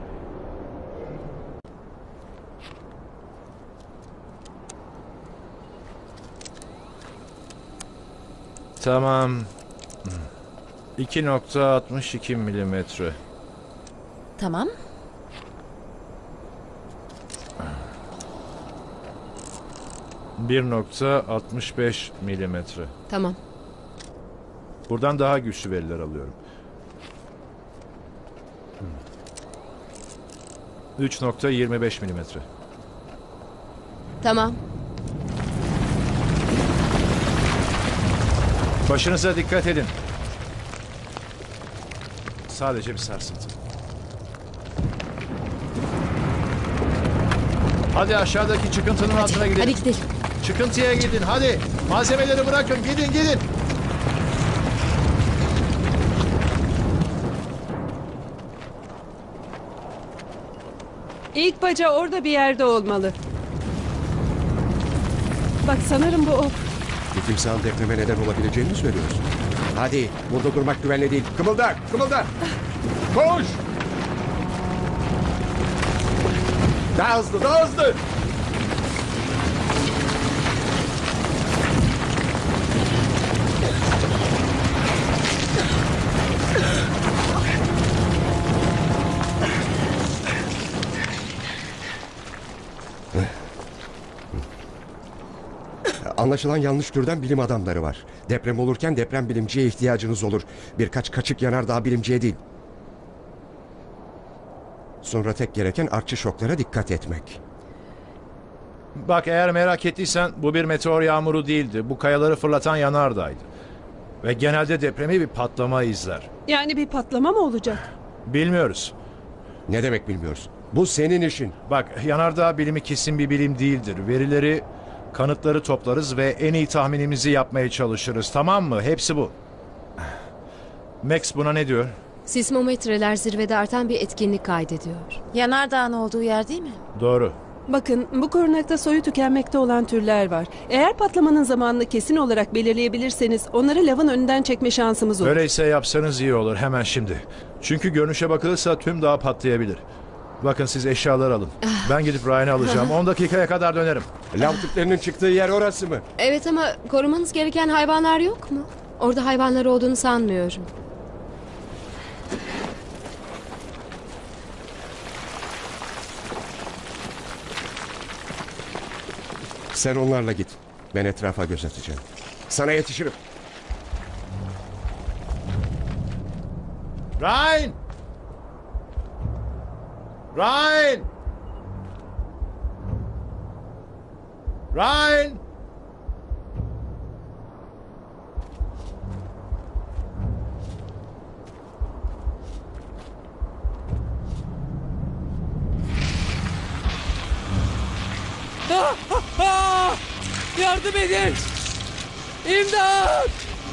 Tamam. iki nokta altmış iki milimetre. Tamam. bir nokta altmış beş milimetre. Tamam. Buradan daha güçlü veriler alıyorum. üç nokta yirmi beş milimetre. Tamam. Başınıza dikkat edin. Sadece bir sarsıntı. Hadi aşağıdaki çıkıntının altına gidelim. Hadi gidelim. Çıkıntıya gidin hadi. Malzemeleri bırakın gidin gidin. İlk baca orada bir yerde olmalı. Bak sanırım bu o. Bir timsahın depreme neden olabileceğini mi söylüyorsun? Hadi burada durmak güvenli değil. Kımılda kımılda. Koş. Daha hızlı daha hızlı. Anlaşılan yanlış türden bilim adamları var. Deprem olurken deprem bilimciye ihtiyacınız olur. Birkaç kaçık yanardağ bilimciye değil. Sonra tek gereken artçı şoklara dikkat etmek. Bak eğer merak ettiysen bu bir meteor yağmuru değildi. Bu kayaları fırlatan yanardağydı. Ve genelde depremi bir patlama izler. Yani bir patlama mı olacak? Bilmiyoruz. Ne demek bilmiyoruz? Bu senin işin. Bak yanardağ bilimi kesin bir bilim değildir. Verileri, kanıtları toplarız ve en iyi tahminimizi yapmaya çalışırız. Tamam mı? Hepsi bu. Max buna ne diyor? Sismometreler zirvede artan bir etkinlik kaydediyor. Yanardağın olduğu yer değil mi? Doğru. Bakın bu korunakta soyu tükenmekte olan türler var. Eğer patlamanın zamanını kesin olarak belirleyebilirseniz onları lavın önünden çekme şansımız olur. Öyleyse yapsanız iyi olur hemen şimdi. Çünkü görünüşe bakılırsa tüm dağ patlayabilir. Bakın siz eşyalar alın. Ben gidip Ryan'ı alacağım. on dakikaya kadar dönerim. Lav tüplerinin çıktığı yer orası mı? Evet ama korumanız gereken hayvanlar yok mu? Orada hayvanlar olduğunu sanmıyorum. Sen onlarla git. Ben etrafa göz atacağım. Sana yetişirim. Ryan! Ryan! Ryan! Ah, ah, ah! Yardım edin! İmdat!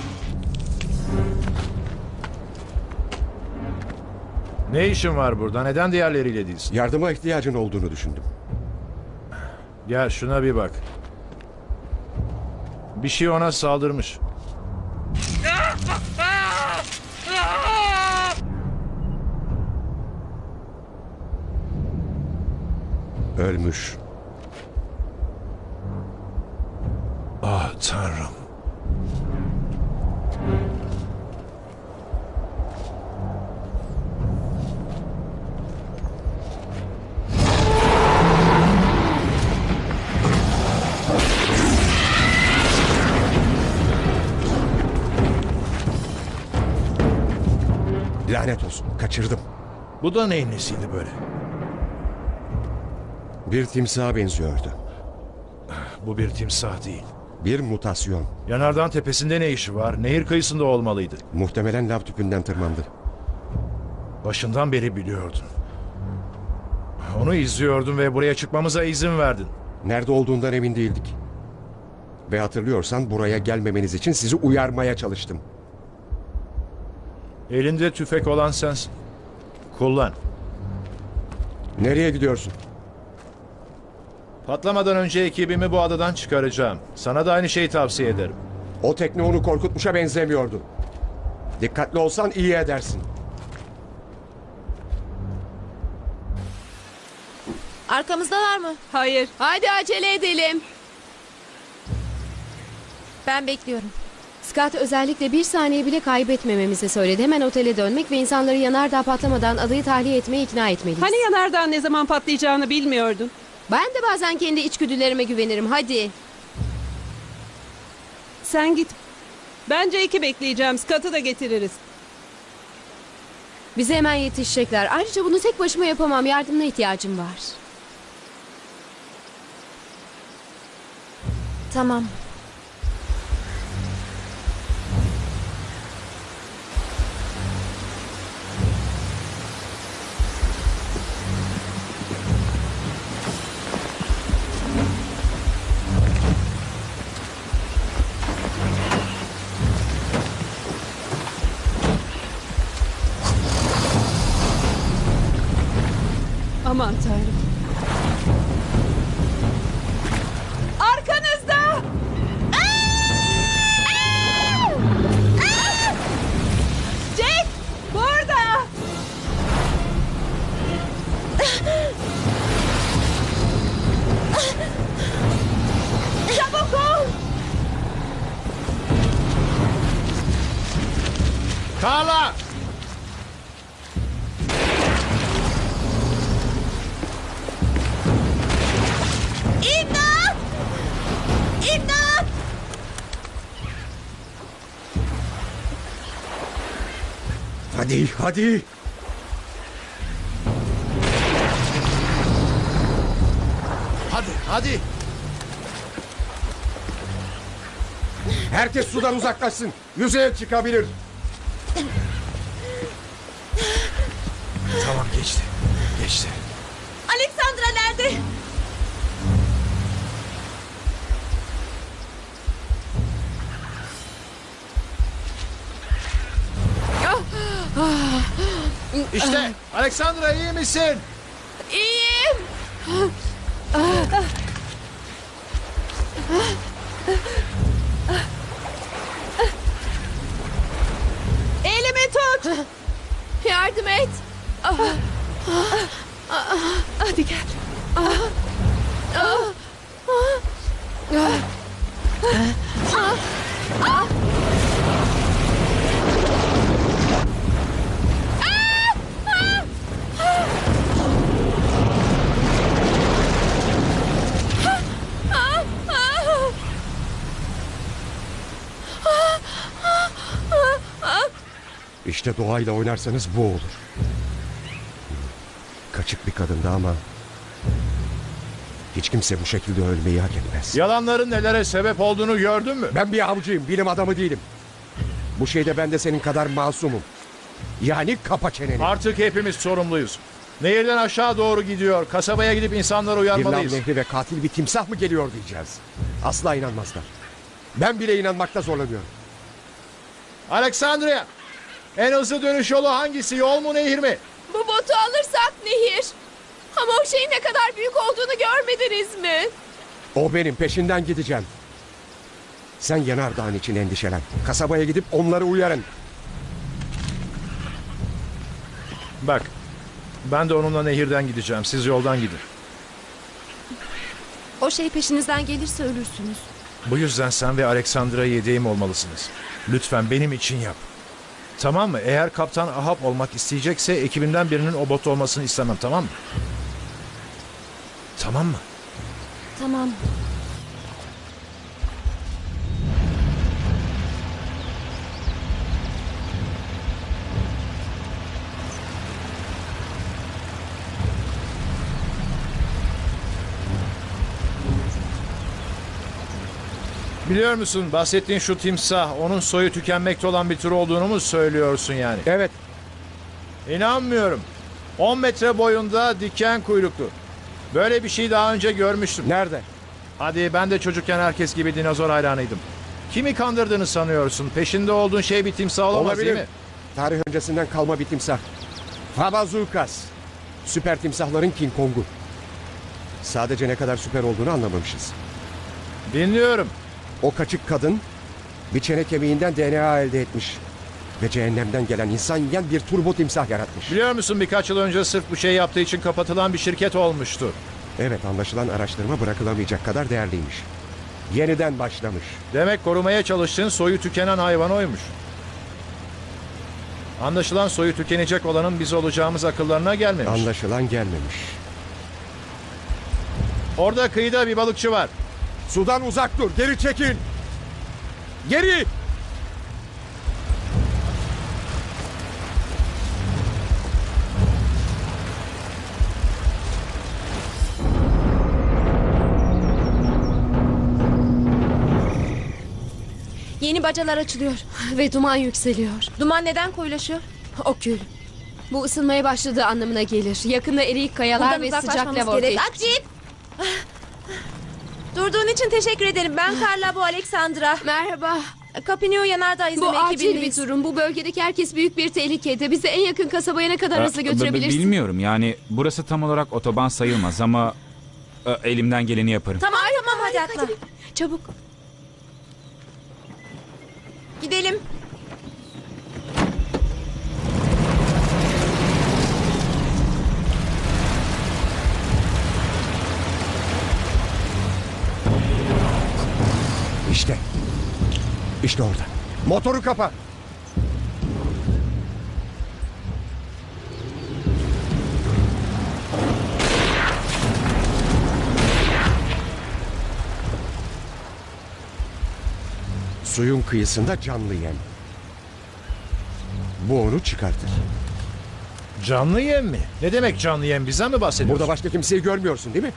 Ne işin var burada? Neden diğerleriyle değilsin? Yardıma ihtiyacın olduğunu düşündüm. Gel şuna bir bak. Bir şey ona saldırmış. Ölmüş. Ah Tanrım. Lanet olsun. Kaçırdım. Bu da neyin nesiydi böyle? Bir timsaha benziyordu. Bu bir timsah değil. Bir mutasyon. Yanardağın tepesinde ne işi var? Nehir kıyısında olmalıydı. Muhtemelen lav tüpünden tırmandı. Başından beri biliyordun. Onu izliyordun ve buraya çıkmamıza izin verdin. Nerede olduğundan emin değildik. Ve hatırlıyorsan buraya gelmemeniz için sizi uyarmaya çalıştım. Elinde tüfek olan sensin. Kullan. Nereye gidiyorsun? Patlamadan önce ekibimi bu adadan çıkaracağım. Sana da aynı şeyi tavsiye ederim. O tekne onu korkutmuşa benzemiyordu. Dikkatli olsan iyi edersin. Arkamızdalar mı? Hayır. Haydi acele edelim. Ben bekliyorum. Scott özellikle bir saniye bile kaybetmememizi söyledi. Hemen otele dönmek ve insanları yanardağ patlamadan adayı tahliye etmeye ikna etmeliyiz. Hani yanardağın ne zaman patlayacağını bilmiyordun? Ben de bazen kendi içgüdülerime güvenirim. Hadi. Sen git. Bence iki bekleyeceğim. Scott'ı da getiririz. Bize hemen yetişecekler. Ayrıca bunu tek başıma yapamam. Yardımına ihtiyacım var. Tamam. Aman Tanrım. Arkanızda! Jack! Burada! Çabuk ol! Carla! İmdat! İmdat! Hadi, hadi. Hadi, hadi. Herkes sudan uzaklaşsın. Yüzeye çıkabilir. Tamam, geçti. Geçti. Alexandra nerede? İşte Alexandra, iyi misin? İyiyim. Elimi tut. Yardım et. Hadi gel. İşte doğayla oynarsanız bu olur. Kaçık bir kadındı ama hiç kimse bu şekilde ölmeyi hak etmez. Yalanların nelere sebep olduğunu gördün mü? Ben bir avcıyım, bilim adamı değilim. Bu şeyde ben de senin kadar masumum. Yani kapa çeneni. Artık hepimiz sorumluyuz. Nehirden aşağı doğru gidiyor. Kasabaya gidip insanları Bir uyarmalıyız. lav nehri ve katil bir timsah mı geliyor diyeceğiz. Asla inanmazlar. Ben bile inanmakta zorlanıyorum. Alexandria, en hızlı dönüş yolu hangisi? Yol mu, nehir mi? Bu botu alırsak nehir. Ama o şeyin ne kadar büyük olduğunu görmediniz mi? O benim, peşinden gideceğim. Sen Yanardağ'ın için endişelen. Kasabaya gidip onları uyarın. Bak, ben de onunla nehirden gideceğim. Siz yoldan gidin. O şey peşinizden gelirse ölürsünüz. Bu yüzden sen ve Alexandra'ya yedeğim olmalısınız. Lütfen benim için yap. Tamam mı? Eğer Kaptan Ahab olmak isteyecekse ekibinden birinin o botta olmasını istemem, tamam mı? Tamam mı? Tamam. Biliyor musun, bahsettiğin şu timsah, onun soyu tükenmekte olan bir tür olduğunu mu söylüyorsun yani? Evet. İnanmıyorum. on metre boyunda, diken kuyruklu. Böyle bir şey daha önce görmüştüm. Nerede? Hadi, ben de çocukken herkes gibi dinozor hayranıydım. Kimi kandırdığını sanıyorsun? Peşinde olduğun şey bir timsah olamaz, Olabilir. değil mi? Tarih öncesinden kalma bir timsah. Fabazukas. Süper timsahların King Kong'u. Sadece ne kadar süper olduğunu anlamamışız. Dinliyorum. O kaçık kadın bir çene kemiğinden D N A elde etmiş. Ve cehennemden gelen insan yiyen bir turbo timsah yaratmış. Biliyor musun, birkaç yıl önce sırf bu şey yaptığı için kapatılan bir şirket olmuştu. Evet, anlaşılan araştırma bırakılamayacak kadar değerliymiş. Yeniden başlamış. Demek korumaya çalıştığın soyu tükenen hayvan oymuş. Anlaşılan soyu tükenecek olanın biz olacağımız akıllarına gelmemiş. Anlaşılan gelmemiş. Orada kıyıda bir balıkçı var. Sudan uzak dur, geri çekil. Geri! Yeni bacalar açılıyor. Ve duman yükseliyor. Duman neden koyulaşıyor? O kül. Bu ısınmaya başladığı anlamına gelir. Yakında eriyik kayalar Buradan ve sıcak uzaklaşmamız lav ortaya gerek. çıkacak. Acip! Durduğun için teşekkür ederim. Ben Carla, bu Alexandra. Merhaba. Capinio Yanardağ Bu izleme acil bir ekibindeyiz. durum. Bu bölgedeki herkes büyük bir tehlikede. Bizi en yakın kasabaya ne kadar Ha, hızlı b- b- götürebilirsin? Bilmiyorum yani burası tam olarak otoban sayılmaz ama e, elimden geleni yaparım. Tamam tamam hadi atla. Çabuk. Gidelim. İşte. İşte orada. Motoru kapa. Suyun kıyısında canlı yem. Bu onu çıkartır. Canlı yem mi? Ne demek canlı yem? Bizden mi bahsediyorsun? Burada başka kimseyi görmüyorsun değil mi?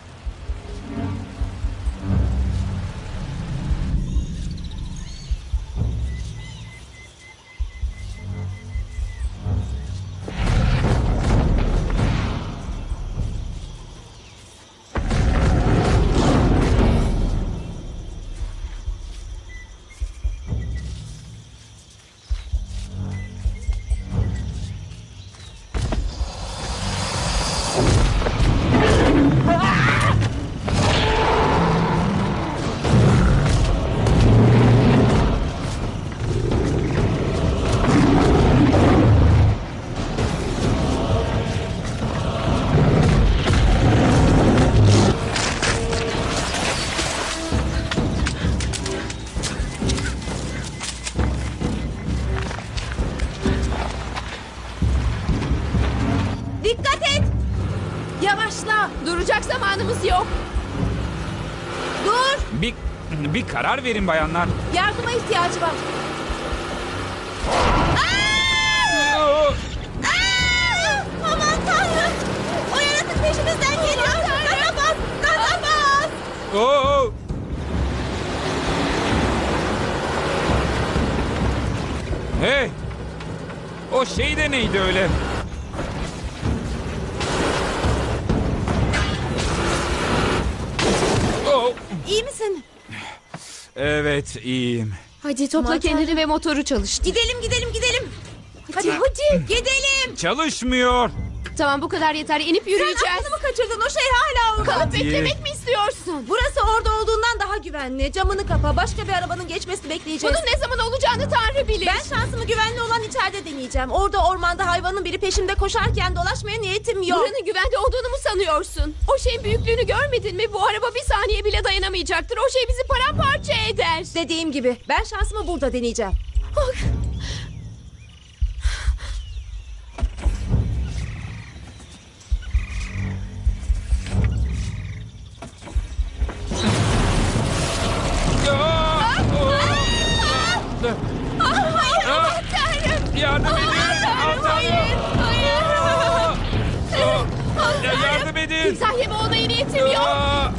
zamanımız yok. Dur! Bir, bir karar verin bayanlar. Yardıma ihtiyacı var. Aman Tanrım! O yaratık peşimizden geliyor. Gaza bas! Gaza bas! Oo! Hey! O şey de neydi öyle? Oh! İyi misin? Evet, iyiyim. Hadi topla Aman kendini Tanrım. ve motoru çalıştır. Gidelim gidelim gidelim. Hadi hadi gidelim. Çalışmıyor. Tamam bu kadar yeter. İnip yürüyeceğiz. Sen aklını mı kaçırdın? O şey hala orada. Kalıp Hadi. beklemek mi istiyorsun? Burası orada olduğundan daha güvenli. Camını kapa. Başka bir arabanın geçmesini bekleyeceğiz. Bunun ne zaman olacağını Tanrı bilir. Ben şansımı güvenli olan içeride deneyeceğim. Orada ormanda hayvanın biri peşimde koşarken dolaşmaya niyetim yok. Buranın güvende olduğunu mu sanıyorsun? O şeyin büyüklüğünü görmedin mi? Bu araba bir saniye bile dayanamayacaktır. O şey bizi paramparça eder. Dediğim gibi ben şansımı burada deneyeceğim. Aman Tanrım. Yardım edin. Tanrım, hayır. Hayır. Ya yardım edin. Timsah yeme olmaya niyetim yok. Aa!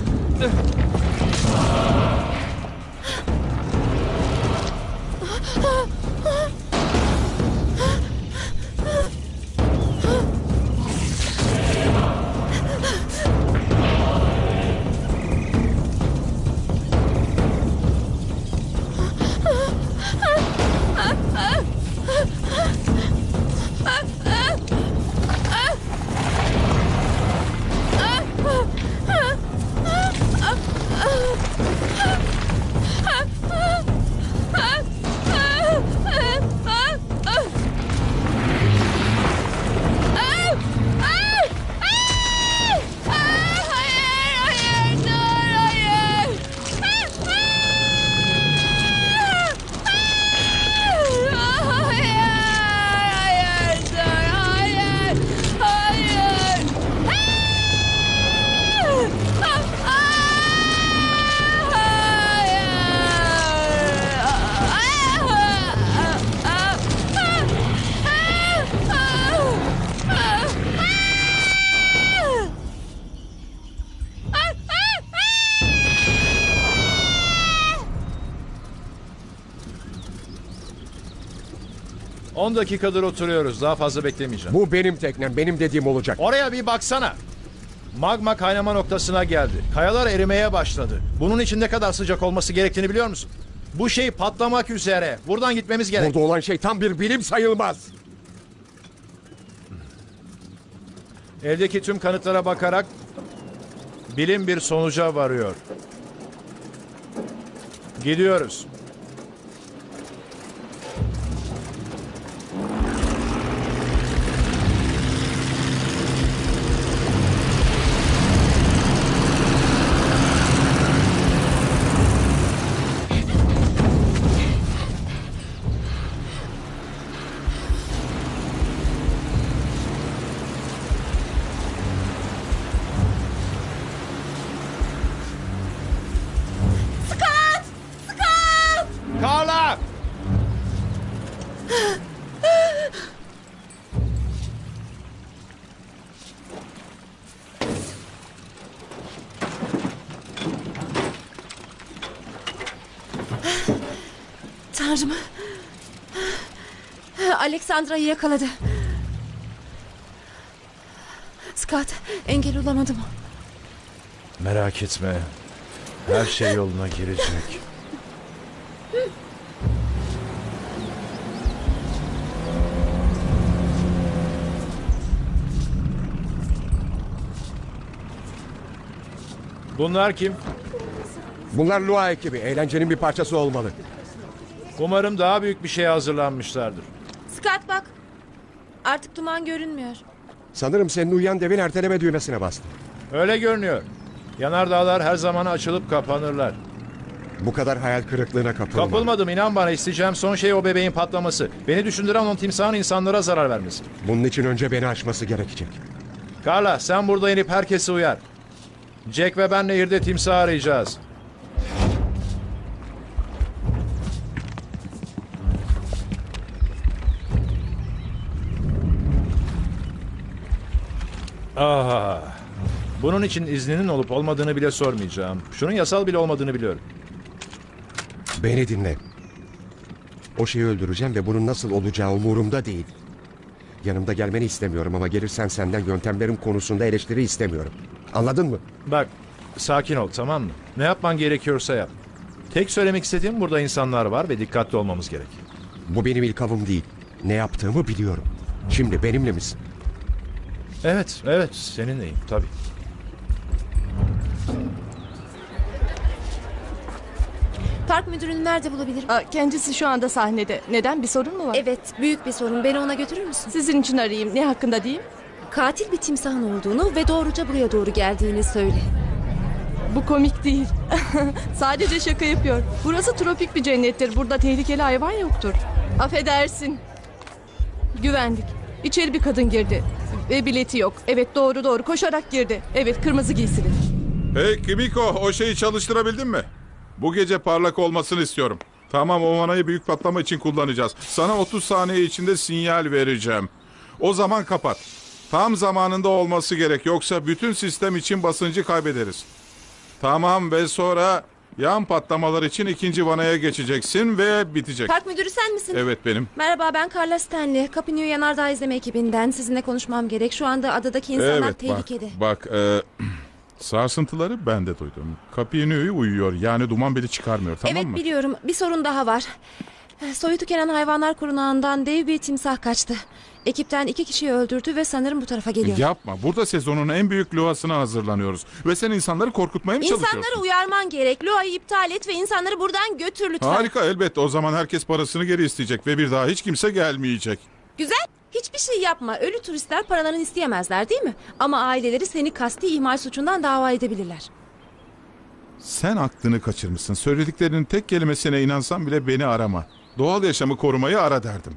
on dakikadır oturuyoruz. Daha fazla beklemeyeceğim. Bu benim teknem. Benim dediğim olacak. Oraya bir baksana. Magma kaynama noktasına geldi. Kayalar erimeye başladı. Bunun için ne kadar sıcak olması gerektiğini biliyor musun? Bu şey patlamak üzere. Buradan gitmemiz gerek. Burada olan şey tam bir bilim sayılmaz. Eldeki tüm kanıtlara bakarak bilim bir sonuca varıyor. Gidiyoruz. Carla! Tanrım. Alexandra'yı yakaladı. Scott, engel olamadım. Merak etme. Her şey yoluna girecek. Bunlar kim? Bunlar Lua ekibi. Eğlencenin bir parçası olmalı. Umarım daha büyük bir şeye hazırlanmışlardır. Scott bak. Artık duman görünmüyor. Sanırım senin uyuyan devin erteleme düğmesine bastı. Öyle görünüyor. Yanardağlar her zaman açılıp kapanırlar. Bu kadar hayal kırıklığına kapılma. Kapılmadım, inan bana. İsteyeceğim son şey o bebeğin patlaması. Beni düşündüren onun timsahın insanlara zarar vermesi. Bunun için önce beni aşması gerekecek. Carla, sen burada inip herkesi uyar. Jack ve ben nehirde timsah arayacağız. Ah, bunun için izninin olup olmadığını bile sormayacağım. Şunun yasal bile olmadığını biliyorum. Beni dinle. O şeyi öldüreceğim ve bunun nasıl olacağı umurumda değil. Yanımda gelmeni istemiyorum ama gelirsen senden yöntemlerim konusunda eleştiri istemiyorum. Anladın mı? Bak, sakin ol, tamam mı? Ne yapman gerekiyorsa yap. Tek söylemek istediğim, burada insanlar var ve dikkatli olmamız gerek. Bu benim ilk avım değil. Ne yaptığımı biliyorum. Şimdi benimle misin? Evet, evet, seninleyim tabii. Park müdürünü nerede bulabilirim? Aa, kendisi şu anda sahnede. Neden? Bir sorun mu var? Evet, büyük bir sorun. Beni ona götürür müsün? Sizin için arayayım. Ne hakkında diyeyim? Katil bir timsahın olduğunu ve doğruca buraya doğru geldiğini söyle. Bu komik değil. Sadece şaka yapıyor. Burası tropik bir cennettir. Burada tehlikeli hayvan yoktur. Affedersin. Güvenlik. İçeri bir kadın girdi. Ve bileti yok. Evet, doğru doğru. Koşarak girdi. Evet, kırmızı giysili. Hey Kimiko, o şeyi çalıştırabildin mi? Bu gece parlak olmasını istiyorum. Tamam, o vanayı büyük patlama için kullanacağız. Sana otuz saniye içinde sinyal vereceğim. O zaman kapat. Tam zamanında olması gerek, yoksa bütün sistem için basıncı kaybederiz. Tamam, ve sonra yan patlamalar için ikinci vanaya geçeceksin ve bitecek. Park müdürü sen misin? Evet, benim. Merhaba, ben Carla Stanley. Capinio Yanardağ İzleme ekibinden. Sizinle konuşmam gerek. Şu anda adadaki insanlar Evet, tehlikede. bak, bak e, sarsıntıları ben de duydum. Capinio'yu uyuyor, yani duman beli çıkarmıyor, tamam evet mı? biliyorum. Bir sorun daha var. Soyu tükenen hayvanlar korunağından dev bir timsah kaçtı. Ekipten iki kişiyi öldürdü ve sanırım bu tarafa geliyor. Yapma, burada sezonun en büyük luasına hazırlanıyoruz. Ve sen insanları korkutmaya mı çalışıyorsun? İnsanları uyarman gerek. Loa'yı iptal et ve insanları buradan götür lütfen. Harika, elbette. O zaman herkes parasını geri isteyecek ve bir daha hiç kimse gelmeyecek. Güzel. Hiçbir şey yapma. Ölü turistler paralarını isteyemezler, değil mi? Ama aileleri seni kasti ihmal suçundan dava edebilirler. Sen aklını kaçırmışsın. Söylediklerinin tek kelimesine inansan bile beni arama. Doğal yaşamı korumayı ara derdim.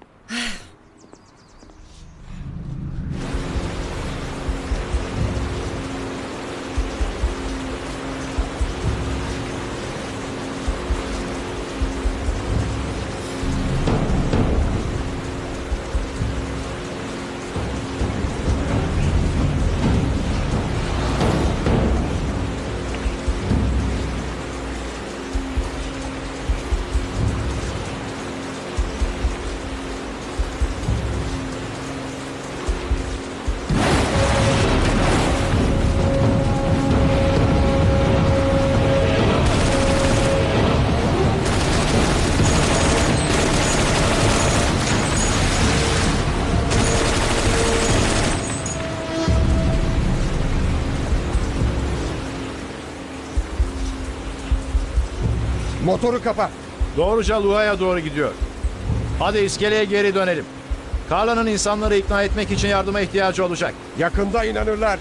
Motoru kapa. Doğruca Lua'ya doğru gidiyor. Hadi iskeleye geri dönelim. Carla'nın insanları ikna etmek için yardıma ihtiyacı olacak. Yakında inanırlar.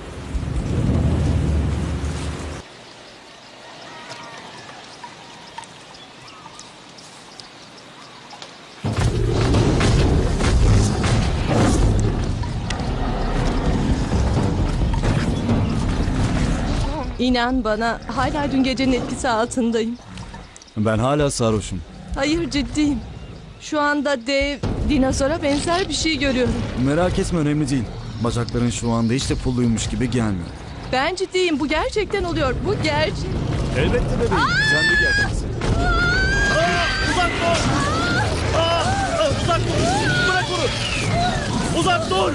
İnan bana, hala dün gecenin etkisi altındayım. Ben hala sarhoşum. Hayır, ciddiyim. Şu anda dev dinozora benzer bir şey görüyorum. Merak etme, önemli değil. Bacakların şu anda hiç de pulluymuş gibi gelmiyor. Ben ciddiyim, bu gerçekten oluyor. Bu gerçek. Elbette bebeğim. Sen de gerçeksin. Uzak dur! Aa, uzak dur! Bırak onu! Uzak dur!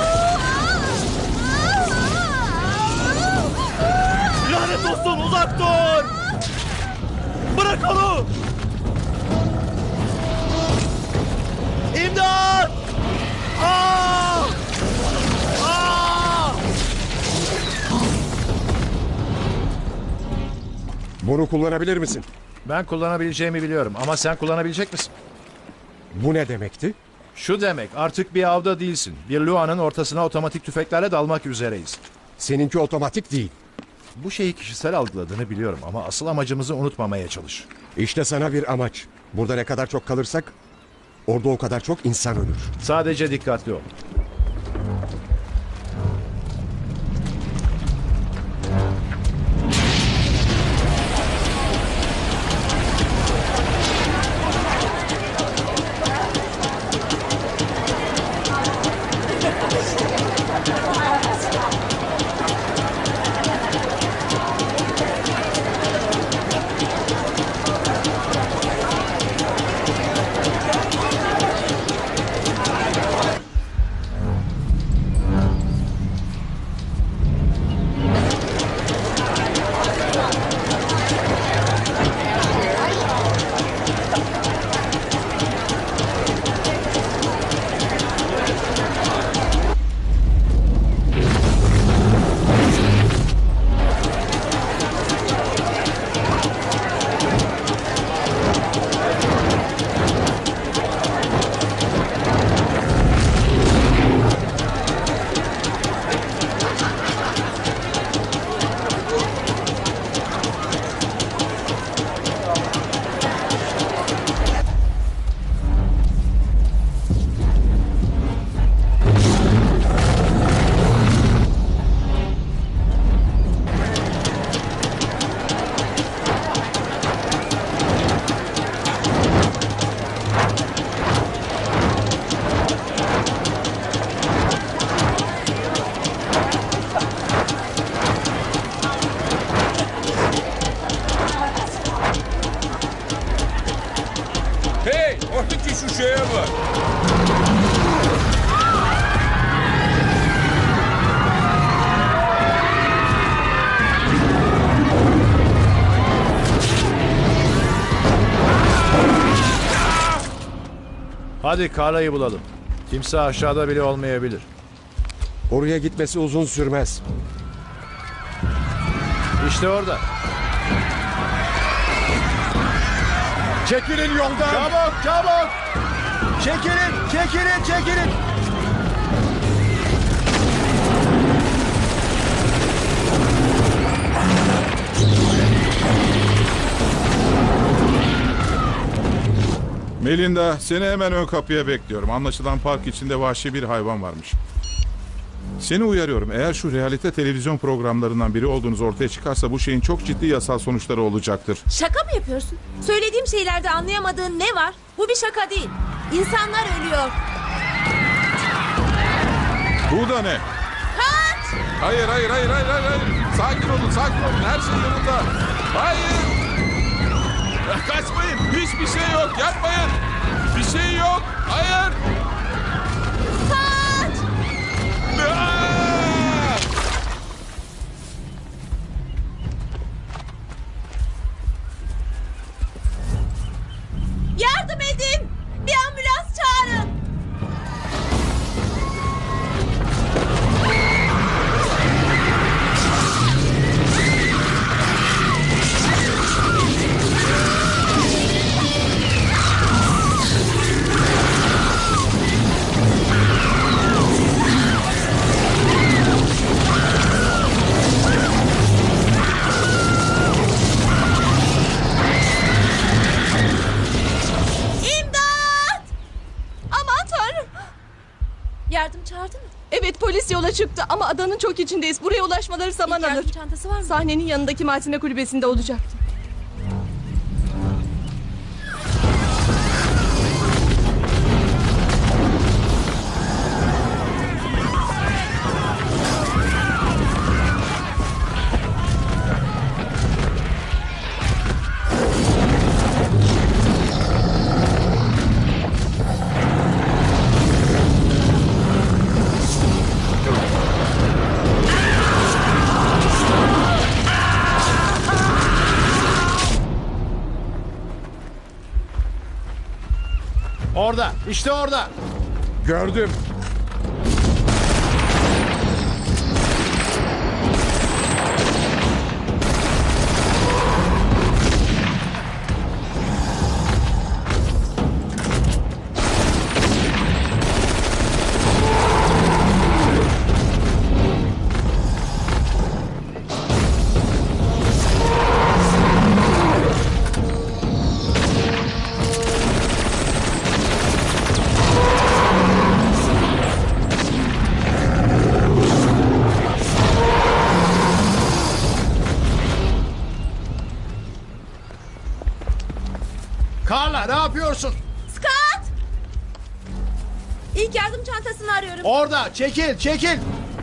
Lanet olsun, uzak dur! Bırak onu! İmdat! Aa! Aa! Bunu kullanabilir misin? Ben kullanabileceğimi biliyorum ama sen kullanabilecek misin? Bu ne demekti? Şu demek, artık bir avda değilsin. Bir Lua'nın ortasına otomatik tüfeklerle dalmak üzereyiz. Seninki otomatik değil. Bu şeyi kişisel algıladığını biliyorum ama asıl amacımızı unutmamaya çalış. İşte sana bir amaç. Burada ne kadar çok kalırsak orada o kadar çok insan ölür. Sadece dikkatli ol. şu şeye bak. Hadi Karla'yı bulalım. Kimse aşağıda bile olmayabilir. Oraya gitmesi uzun sürmez. İşte orada. Çekilin yoldan. Çabuk çabuk. Çekilin çekilin çekilin. Melinda, seni hemen ön kapıya bekliyorum. Anlaşılan park içinde vahşi bir hayvan varmış. Seni uyarıyorum. Eğer şu realite televizyon programlarından biri olduğunuz ortaya çıkarsa bu şeyin çok ciddi yasal sonuçları olacaktır. Şaka mı yapıyorsun? Söylediğim şeylerde anlayamadığın ne var? Bu bir şaka değil. İnsanlar ölüyor. Bu da ne? Kaç! Hayır, hayır, hayır, hayır, hayır, hayır. Sakin olun, sakin olun. Her şey yolunda. Hayır! Kaçmayın. Hiçbir şey yok. Yapmayın. Bir şey yok. Hayır. Kaç! Aa! Yardım edin! Bir ambulans çağırın! Yardım çağırdın mı? Evet, polis yola çıktı ama adanın çok içindeyiz. Buraya ulaşmaları zaman İlk alır. yardım çantası var mı? Sahnenin yanındaki malzeme kulübesinde olacaktı. Orada, işte orada. Gördüm. Karla, ne yapıyorsun? Scott! İlk yardım çantasını arıyorum. Orada, çekil, çekil.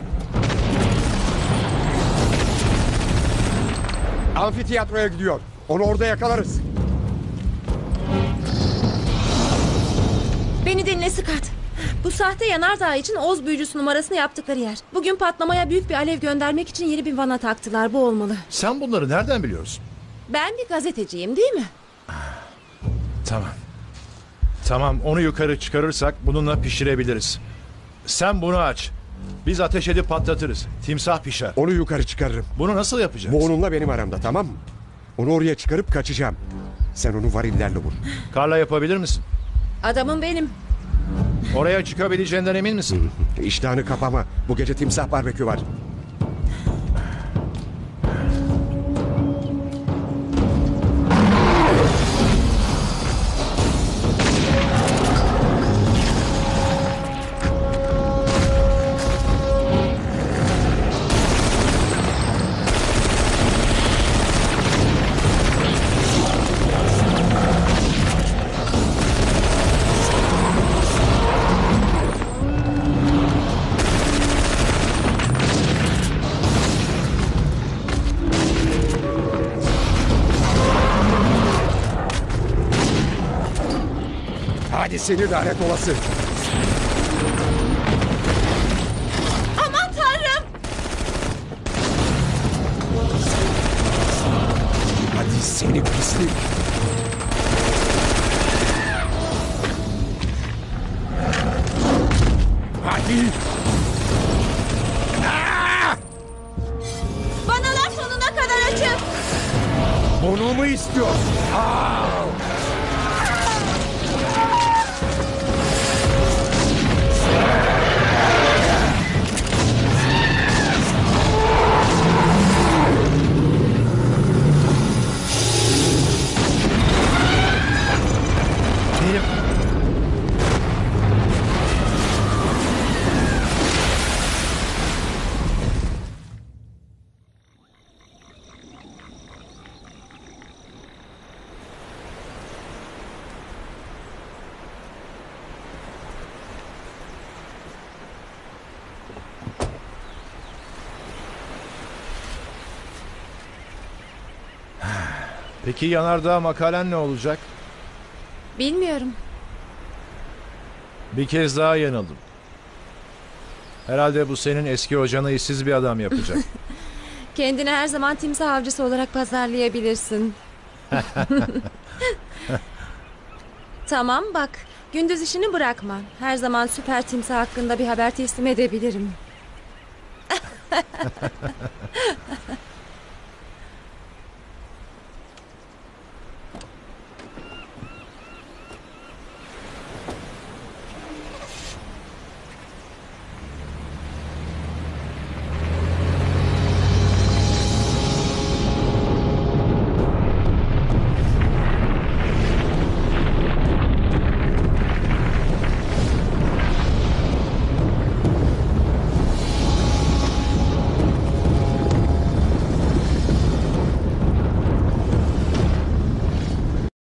Amfiteyatroya gidiyor. Onu orada yakalarız. Beni dinle Scott. Bu sahte yanardağ için Oz büyücüsü numarasını yaptıkları yer. Bugün patlamaya büyük bir alev göndermek için yeni bir vana taktılar. Bu olmalı. Sen bunları nereden biliyorsun? Ben bir gazeteciyim değil mi? Tamam. Tamam, onu yukarı çıkarırsak bununla pişirebiliriz. Sen bunu aç. Biz ateş edip patlatırız. Timsah pişer. Onu yukarı çıkarırım. Bunu nasıl yapacağız? Bu onunla benim aramda, tamam mı? Onu oraya çıkarıp kaçacağım. Sen onu varillerle vur. Karla, yapabilir misin? Adamım benim. Oraya çıkabileceğinden emin misin? İştahını kapama. Bu gece timsah barbekü var. Hadi seni lanet olası. Aman tanrım. Hadi seni pislik. Hadi. Vanalar sonuna kadar açık. Bunu mu istiyorsun? Aa! Peki yanardağ makalen ne olacak? Bilmiyorum. Bir kez daha yanıldım. Herhalde bu senin eski hocanı işsiz bir adam yapacak. Kendini her zaman timsah avcısı olarak pazarlayabilirsin. Tamam bak. Gündüz işini bırakma. Her zaman süper timsah hakkında bir haber teslim edebilirim.